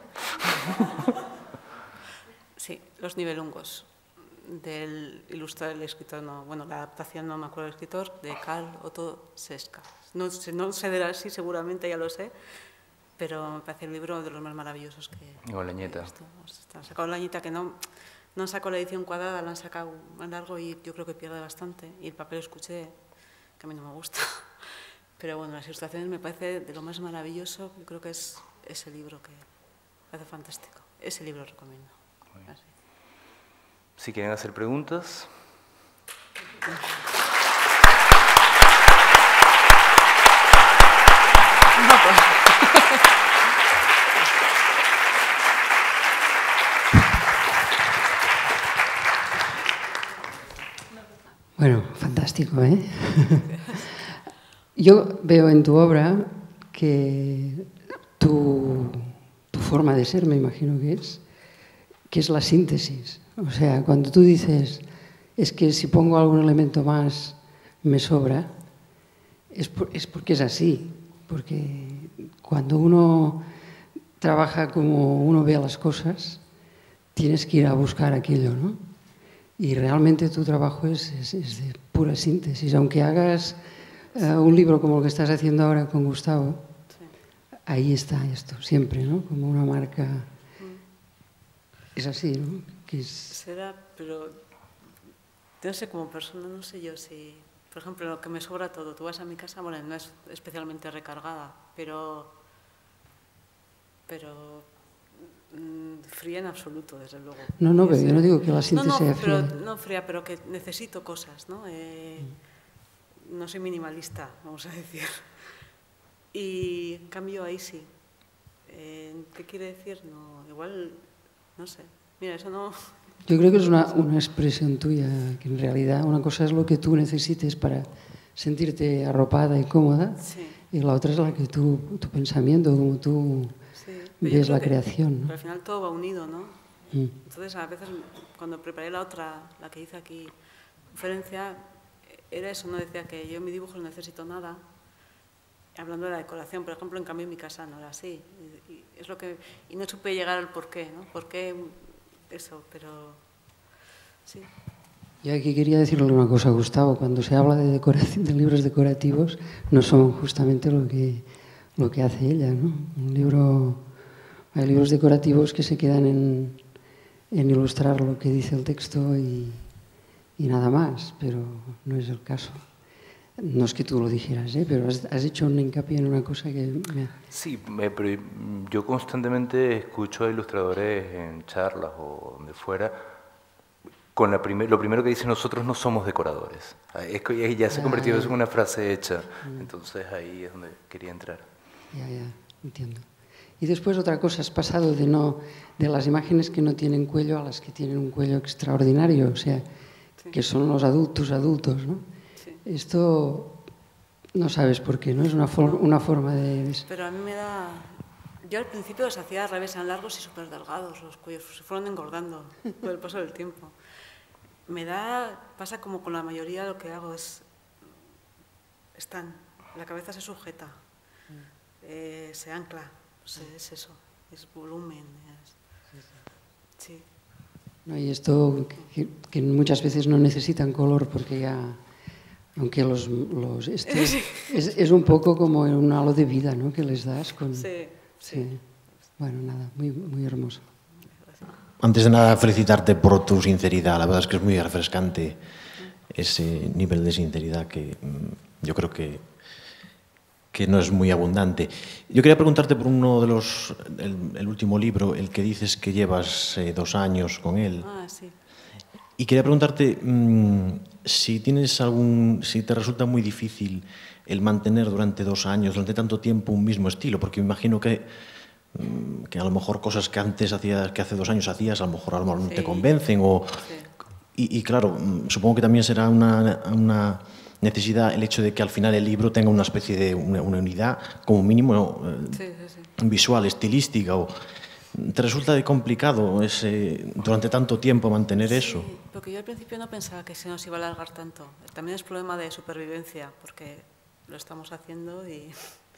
Sí, Los Nibelungos, del ilustrador, el escritor, no, bueno, la adaptación no me acuerdo del escritor, de Carl Otto Seska. No, no sé de así, seguramente ya lo sé, pero me parece el libro de los más maravillosos que... O Lañeta. Han sacado Lañeta, que no, no han sacado la edición cuadrada, la han sacado más largo y yo creo que pierde bastante. Y el papel escuché, que a mí no me gusta. Pero bueno, las ilustraciones me parece de lo más maravilloso, yo creo que es ese libro que me parece fantástico. Ese libro lo recomiendo. Si quieren hacer preguntas. Bueno, fantástico, ¿eh? Yo veo en tu obra que tu, tu forma de ser, me imagino que es, que es la síntesis. O sea, cuando tú dices, es que si pongo algún elemento más me sobra, es, por, es porque es así. Porque cuando uno trabaja como uno ve las cosas, tienes que ir a buscar aquello, ¿no? Y realmente tu trabajo es, es, es de pura síntesis. Aunque hagas uh, un libro como el que estás haciendo ahora con Gustavo, sí. Ahí está esto, siempre, ¿no? Como una marca. Mm. Es así, ¿no? Que es... Será, pero no sé, como persona, no sé yo si... Por ejemplo, lo que me sobra todo. Tú vas a mi casa, bueno, no es especialmente recargada, pero... Pero... fría en absoluto, desde luego. No, no, pero yo no digo que la síntesis no, no, sea fría. Pero, no fría, pero que necesito cosas, ¿no? Eh, mm. No soy minimalista, vamos a decir. Y en cambio ahí sí. Eh, ¿Qué quiere decir? No, igual, no sé. Mira, eso no... Yo creo que es una, una expresión tuya, que en realidad una cosa es lo que tú necesites para sentirte arropada y cómoda, sí. Y la otra es la que tú, tu pensamiento, como tú... ves la creación, ¿no? Pero al final todo va unido, ¿no? Mm. Entonces, a veces, cuando preparé la otra, la que hice aquí, conferencia, era eso, no decía que yo en mi dibujo no necesito nada, hablando de la decoración, por ejemplo, en cambio en mi casa no era así. Y, y es lo que, y no supe llegar al porqué, ¿no? ¿Por qué eso? Pero, sí. Yo aquí quería decirle una cosa a Gustavo. Cuando se habla de, decoración, de libros decorativos, no son justamente lo que, lo que hace ella, ¿no? Un libro... Hay libros decorativos que se quedan en, en ilustrar lo que dice el texto y, y nada más, pero no es el caso. No es que tú lo dijeras, ¿eh? Pero has, has hecho un hincapié en una cosa que... Me... Sí, pero yo constantemente escucho a ilustradores en charlas o donde fuera, con la primer, lo primero que dicen, nosotros no somos decoradores. Es que ya se ha convertido en una frase hecha, entonces ahí es donde quería entrar. Ya, ya, entiendo. Y después otra cosa, has pasado de, no, de las imágenes que no tienen cuello a las que tienen un cuello extraordinario, o sea, sí. Que son los adultos adultos, ¿no? Sí. Esto no sabes por qué, ¿no? Es una, for, una forma de... Pero a mí me da... Yo al principio los hacía al revés, eran largos y súper delgados, los cuellos se fueron engordando con el paso del tiempo. Me da... Pasa como con la mayoría lo que hago es... Están, la cabeza se sujeta, eh, se ancla. Pues es eso, es volumen. Es, sí. No, y esto que, que muchas veces no necesitan color porque ya, aunque los, los esto sí. es, es un poco como un halo de vida, ¿no? Que les das con. Sí, sí. Sí. Bueno, nada, muy, muy hermoso. Antes de nada, felicitarte por tu sinceridad. La verdad es que es muy refrescante ese nivel de sinceridad que yo creo que que no es muy abundante. Yo quería preguntarte por uno de los, el, el último libro, el que dices que llevas eh, dos años con él. Ah, sí. Y quería preguntarte mmm, si tienes algún, si te resulta muy difícil el mantener durante dos años, durante tanto tiempo, un mismo estilo, porque me imagino que, mmm, que a lo mejor cosas que antes hacías, que hace dos años hacías, a lo mejor, a lo mejor no sí. te convencen. O, sí. y, y claro, supongo que también será una... una necesidad el hecho de que al final el libro tenga una especie de una, una unidad, como mínimo, eh, sí, sí, sí. visual, estilística. O, ¿te resulta de complicado ese, durante tanto tiempo mantener sí, eso? Porque yo al principio no pensaba que se nos iba a alargar tanto. También es problema de supervivencia, porque lo estamos haciendo y...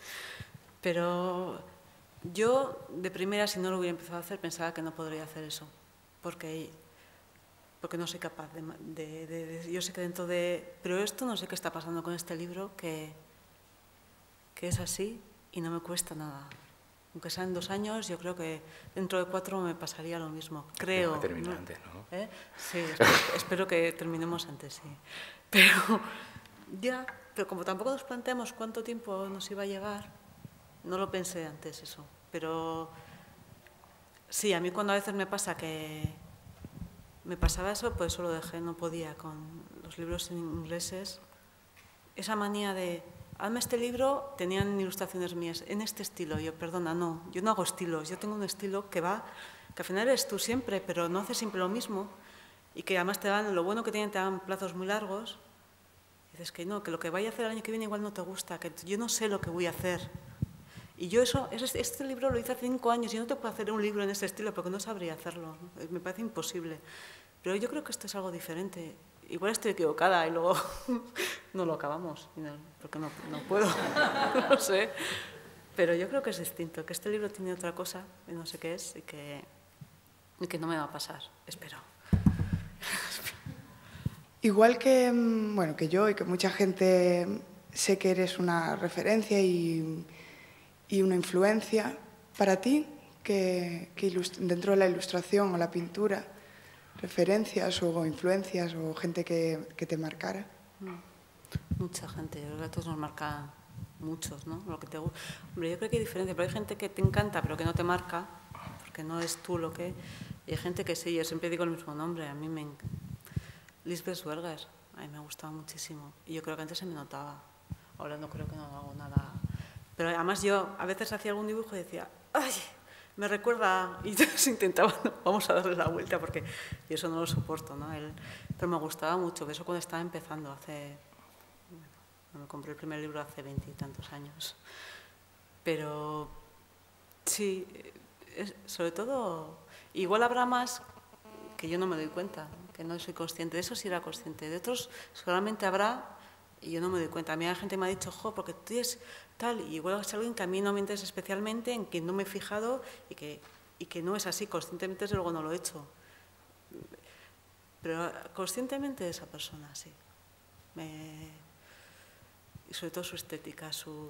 Pero yo, de primera, si no lo hubiera empezado a hacer, pensaba que no podría hacer eso, porque... porque no soy capaz de, de, de, de... Yo sé que dentro de... Pero esto no sé qué está pasando con este libro, que, que es así y no me cuesta nada. Aunque sean dos años, yo creo que dentro de cuatro me pasaría lo mismo. Creo. Termina ¿no? antes, ¿no? ¿Eh? Sí, espero, espero que terminemos antes, sí. Pero ya, pero como tampoco nos planteamos cuánto tiempo nos iba a llevar, no lo pensé antes eso. Pero sí, a mí cuando a veces me pasa que... Me pasaba eso, pues eso lo dejé, no podía con los los libros ingleses, esa manía de, hazme este libro, tenían ilustraciones mías, en este estilo. Yo, perdona, no, yo no hago estilos, yo tengo un estilo que va, que al final eres tú siempre, pero no haces siempre lo mismo, y que además te dan, lo bueno que tienen, te dan plazos muy largos. Y dices que no, que lo que vaya a hacer el año que viene igual no te gusta, que yo no sé lo que voy a hacer. Y yo eso, este libro lo hice hace cinco años, y yo no te puedo hacer un libro en este estilo porque no sabría hacerlo, me parece imposible. Pero yo creo que esto es algo diferente. Igual estoy equivocada y luego no lo acabamos, porque no, no puedo, no sé. Pero yo creo que es distinto, que este libro tiene otra cosa, y no sé qué es, y que, y que no me va a pasar, espero. Igual que, bueno, que yo y que mucha gente, sé que eres una referencia y, y una influencia para ti, que, que dentro de la ilustración o la pintura, referencias o influencias o gente que, que te marcara. Mucha gente, yo creo que a todos nos marca muchos, ¿no? Lo que te, hombre, yo creo que hay diferencia, pero hay gente que te encanta pero que no te marca, porque no es tú lo que... Y hay gente que sí, yo siempre digo el mismo nombre, a mí me encanta. Lisbeth Schwager, a mí me gustaba muchísimo. Y yo creo que antes se me notaba. Ahora no creo que no hago nada. Pero además yo a veces hacía algún dibujo y decía, ¡ay! Me recuerda, y entonces intentaba, no, vamos a darle la vuelta porque yo eso no lo soporto, ¿no? Él, pero me gustaba mucho, eso cuando estaba empezando, hace, bueno, me compré el primer libro hace veintitantos años, pero sí, es, sobre todo, igual habrá más que yo no me doy cuenta, que no soy consciente, de eso sí era consciente, de otros seguramente habrá y yo no me doy cuenta. A mí la gente me ha dicho, jo, porque tú eres tal, y igual es alguien que a mí no me interesa especialmente, en que no me he fijado y que, y que no es así, conscientemente desde luego no lo he hecho. Pero conscientemente de esa persona, sí. Me, y sobre todo su estética, su,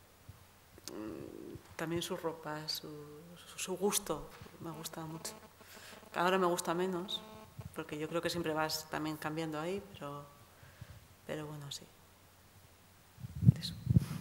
también su ropa, su, su gusto, me gusta mucho. Ahora me gusta menos, porque yo creo que siempre vas también cambiando ahí, pero, pero bueno, sí. Eso.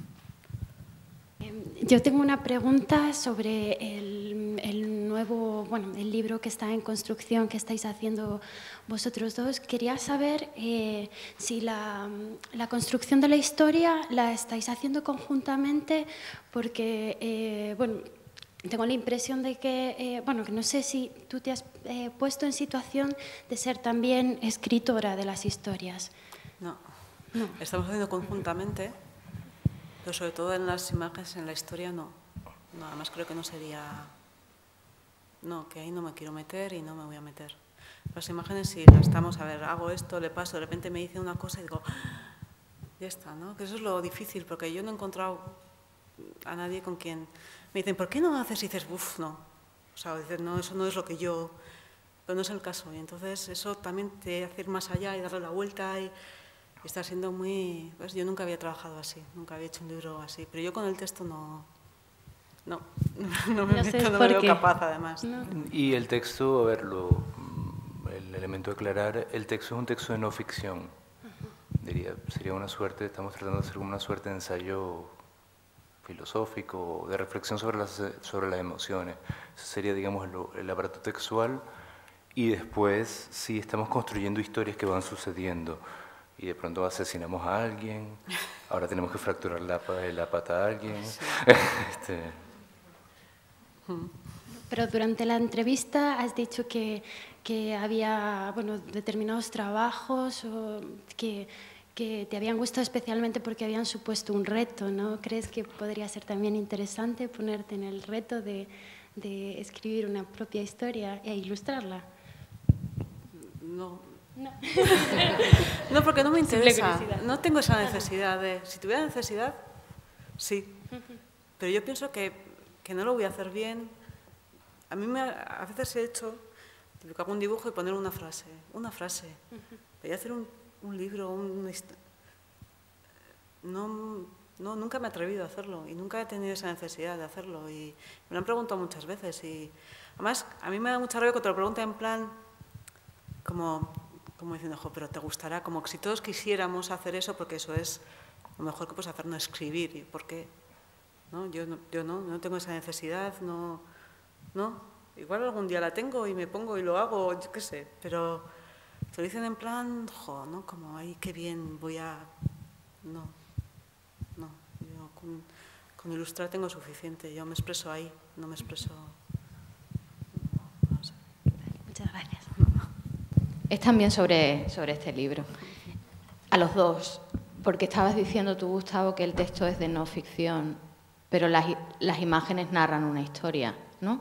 Yo tengo una pregunta sobre el, el nuevo, bueno, el libro que está en construcción, que estáis haciendo vosotros dos. Quería saber eh, si la, la construcción de la historia la estáis haciendo conjuntamente, porque, eh, bueno, tengo la impresión de que, eh, bueno, que no sé si tú te has eh, puesto en situación de ser también escritora de las historias. No, no. Estamos haciendo conjuntamente. Pero sobre todo en las imágenes, en la historia, no. No, además creo que no sería... No, que ahí no me quiero meter y no me voy a meter. Las imágenes sí, las estamos, a ver, hago esto, le paso, de repente me dice una cosa y digo, ¡ah! Ya está, ¿no? Que eso es lo difícil, porque yo no he encontrado a nadie con quien... Me dicen, ¿por qué no haces? Y dices, uff, no. O sea, dices, no, eso no es lo que yo... Pero no es el caso. Y entonces eso también te hace ir más allá y darle la vuelta y... Está siendo muy... Pues yo nunca había trabajado así, nunca había hecho un libro así, pero yo con el texto no... No, no me, no meto, no me veo capaz, además. No. Y el texto, a ver, lo, el elemento de aclarar, el texto es un texto de no ficción. Uh-huh. Diría, sería una suerte, estamos tratando de hacer como una suerte de ensayo filosófico, de reflexión sobre las, sobre las emociones. Eso sería, digamos, lo, el aparato textual, y después sí estamos construyendo historias que van sucediendo. Y de pronto asesinamos a alguien, ahora tenemos que fracturar la, la pata a alguien. Sí. este... Pero durante la entrevista has dicho que, que había, bueno, determinados trabajos o que, que te habían gustado especialmente porque habían supuesto un reto, ¿no? ¿Crees que podría ser también interesante ponerte en el reto de, de escribir una propia historia e ilustrarla? No. No. No, porque no me interesa, no tengo esa necesidad de... Si tuviera necesidad, sí, pero yo pienso que, que no lo voy a hacer bien. A mí me, a veces he hecho, hago un dibujo y poner una frase, una frase. Voy a hacer un, un libro, un, no, no, nunca me he atrevido a hacerlo y nunca he tenido esa necesidad de hacerlo y me lo han preguntado muchas veces y además a mí me da mucha rabia que te lo pregunten en plan como... como diciendo, jo, pero te gustará, como que si todos quisiéramos hacer eso, porque eso es lo mejor que puedes hacer, no escribir, ¿y por qué? ¿No? Yo, no, yo no, no tengo esa necesidad, no, no, igual algún día la tengo y me pongo y lo hago, yo qué sé, pero Te lo dicen en plan, jo, ¿no? Como, ay, qué bien, voy a... No, no. Yo con, con ilustrar tengo suficiente. Yo me expreso ahí, no me expreso... No, no sé. Muchas gracias. Es también sobre, sobre este libro. A los dos, porque estabas diciendo tú, Gustavo, que el texto es de no ficción, pero las, las imágenes narran una historia, ¿no?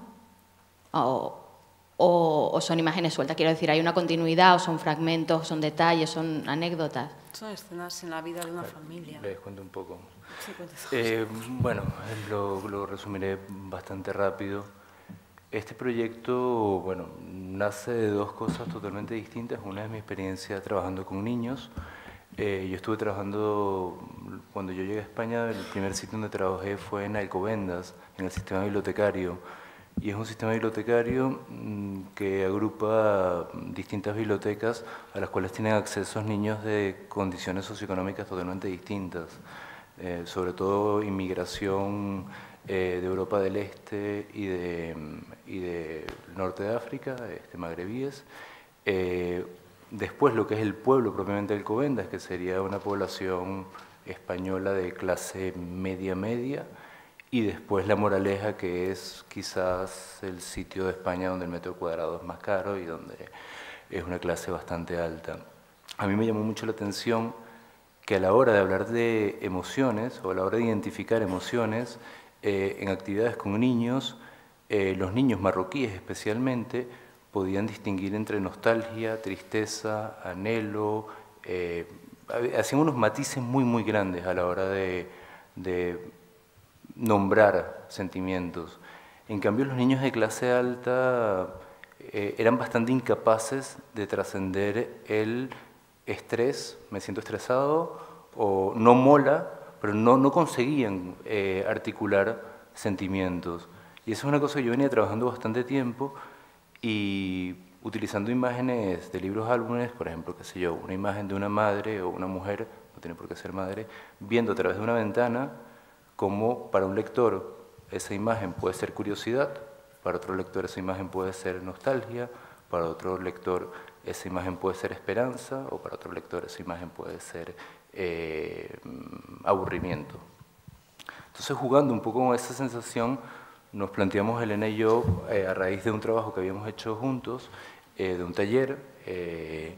O, o, o son imágenes sueltas, quiero decir, hay una continuidad, o son fragmentos, son detalles, son anécdotas. Son escenas en la vida de una familia. Les cuento un poco. Sí, cuéntanos. Eh, bueno, lo, lo resumiré bastante rápido. Este proyecto, bueno, nace de dos cosas totalmente distintas. Una es mi experiencia trabajando con niños. Eh, yo estuve trabajando, cuando yo llegué a España, el primer sitio donde trabajé fue en Alcobendas, en el sistema bibliotecario. Y es un sistema bibliotecario mmm, que agrupa distintas bibliotecas a las cuales tienen acceso niños de condiciones socioeconómicas totalmente distintas, eh, sobre todo inmigración eh, de Europa del Este y de, y de norte de África, este, magrebíes. Eh, después lo que es el pueblo propiamente de Alcobendas, que sería una población española de clase media-media, y después La Moraleja, que es quizás el sitio de España donde el metro cuadrado es más caro y donde es una clase bastante alta. A mí me llamó mucho la atención que a la hora de hablar de emociones, o a la hora de identificar emociones, eh, en actividades con niños, eh, los niños marroquíes especialmente, podían distinguir entre nostalgia, tristeza, anhelo, eh, hacían unos matices muy, muy grandes a la hora de, de nombrar sentimientos. En cambio, los niños de clase alta eh, eran bastante incapaces de trascender el estrés, me siento estresado, o no mola, pero no, no conseguían eh, articular sentimientos. Y eso es una cosa que yo venía trabajando bastante tiempo y utilizando imágenes de libros álbumes, por ejemplo, qué sé yo, una imagen de una madre o una mujer, no tiene por qué ser madre, viendo a través de una ventana como para un lector esa imagen puede ser curiosidad, para otro lector esa imagen puede ser nostalgia, para otro lector esa imagen puede ser esperanza, o para otro lector esa imagen puede ser eh, aburrimiento. Entonces, jugando un poco con esa sensación, nos planteamos Elena y yo, eh, a raíz de un trabajo que habíamos hecho juntos, eh, de un taller, eh,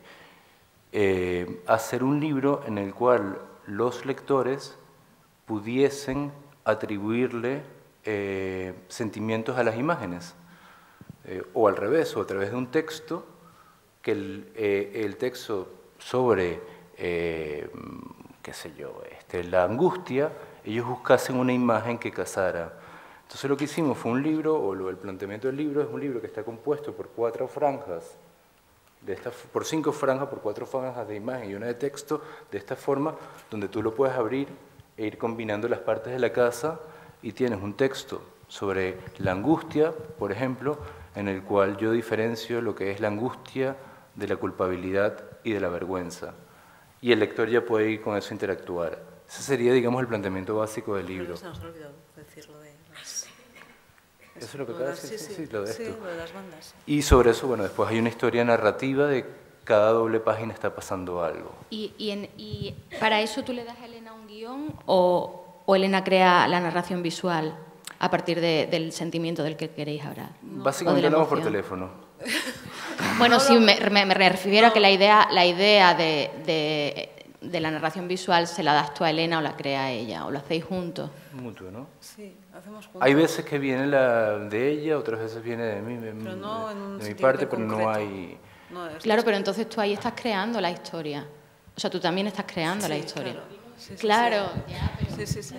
eh, hacer un libro en el cual los lectores pudiesen atribuirle eh, sentimientos a las imágenes, eh, o al revés, o a través de un texto, que el, eh, el texto sobre, eh, qué sé yo, este, la angustia, ellos buscasen una imagen que casara. Entonces lo que hicimos fue un libro, o lo, el planteamiento del libro es un libro que está compuesto por cuatro franjas, de esta, por cinco franjas, por cuatro franjas de imagen y una de texto, de esta forma, donde tú lo puedes abrir e ir combinando las partes de la casa y tienes un texto sobre la angustia, por ejemplo, en el cual yo diferencio lo que es la angustia de la culpabilidad y de la vergüenza. Y el lector ya puede ir con eso a interactuar. Ese sería, digamos, el planteamiento básico del libro. Se nos ha olvidado decirlo de las... Eso es lo que acaba de decir, sí, sí, lo de esto. Sí, lo de las bandas. Y sobre eso, bueno, después hay una historia narrativa de cada doble página está pasando algo. ¿Y, y, en, y para eso tú le das a Elena un guión o, o Elena crea la narración visual a partir de, del sentimiento del que queréis hablar? No. Básicamente hablamos por teléfono. Bueno, sí, me, me, me refiero no. a que la idea, la idea de, de, de la narración visual se la das tú a Elena o la crea ella, o lo hacéis juntos. Mutuo, ¿no? Sí, hacemos juntos. Hay veces que viene la de ella, otras veces viene de mí, de, pero no en un de mi parte, pero concreto. no hay... No, claro, pero entonces tú ahí estás creando la historia. O sea, tú también estás creando sí, la historia. Claro, sí, sí, claro. Sí, Ya, pero sí, sí. sí.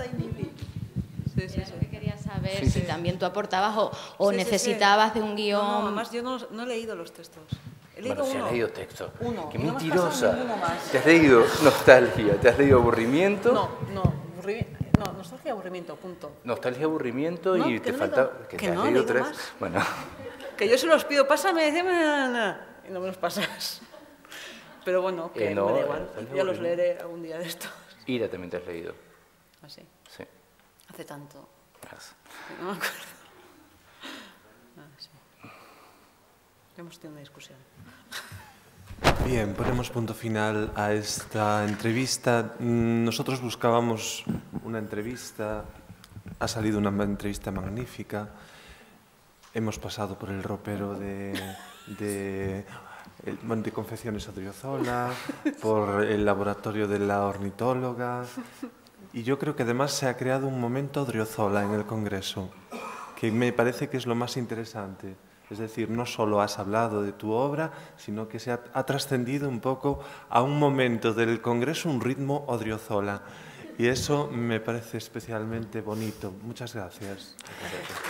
Sí, sí, Era sí. lo que quería saber, Sí, si sí. también tú aportabas o, o Sí, sí, necesitabas sí. de un guión. No, no, además yo no, no he leído los textos. He leído Bueno, si uno. has leído texto. Uno. ¡Qué Y no me has mentirosa! pasado ninguno más. ¿Te has leído nostalgia? ¿Te has leído aburrimiento? No, no, aburri... no, nostalgia y aburrimiento, punto. Nostalgia, aburrimiento No, y que te no falta... leído- que que te has no he leído leído tres. más. Bueno, Que yo se los pido, pásame, decime, y no me los pasas. Pero bueno, que Eh, no, me da igual, nostalgia y ya los aburrimiento. leeré algún día de estos. Ira también te has leído. Así, Sí. hace tanto, Has. no me acuerdo. Ah, sí. Hemos tenido una discusión. Bien, ponemos punto final a esta entrevista. Nosotros buscábamos una entrevista, ha salido una entrevista magnífica. Hemos pasado por el ropero de, de, de Confecciones Odriozola, por el laboratorio de la ornitóloga, y yo creo que además se ha creado un momento Odriozola en el Congreso, que me parece que es lo más interesante. Es decir, no solo has hablado de tu obra, sino que se ha, ha trascendido un poco a un momento del Congreso, un ritmo Odriozola. Y eso me parece especialmente bonito. Muchas gracias. Gracias.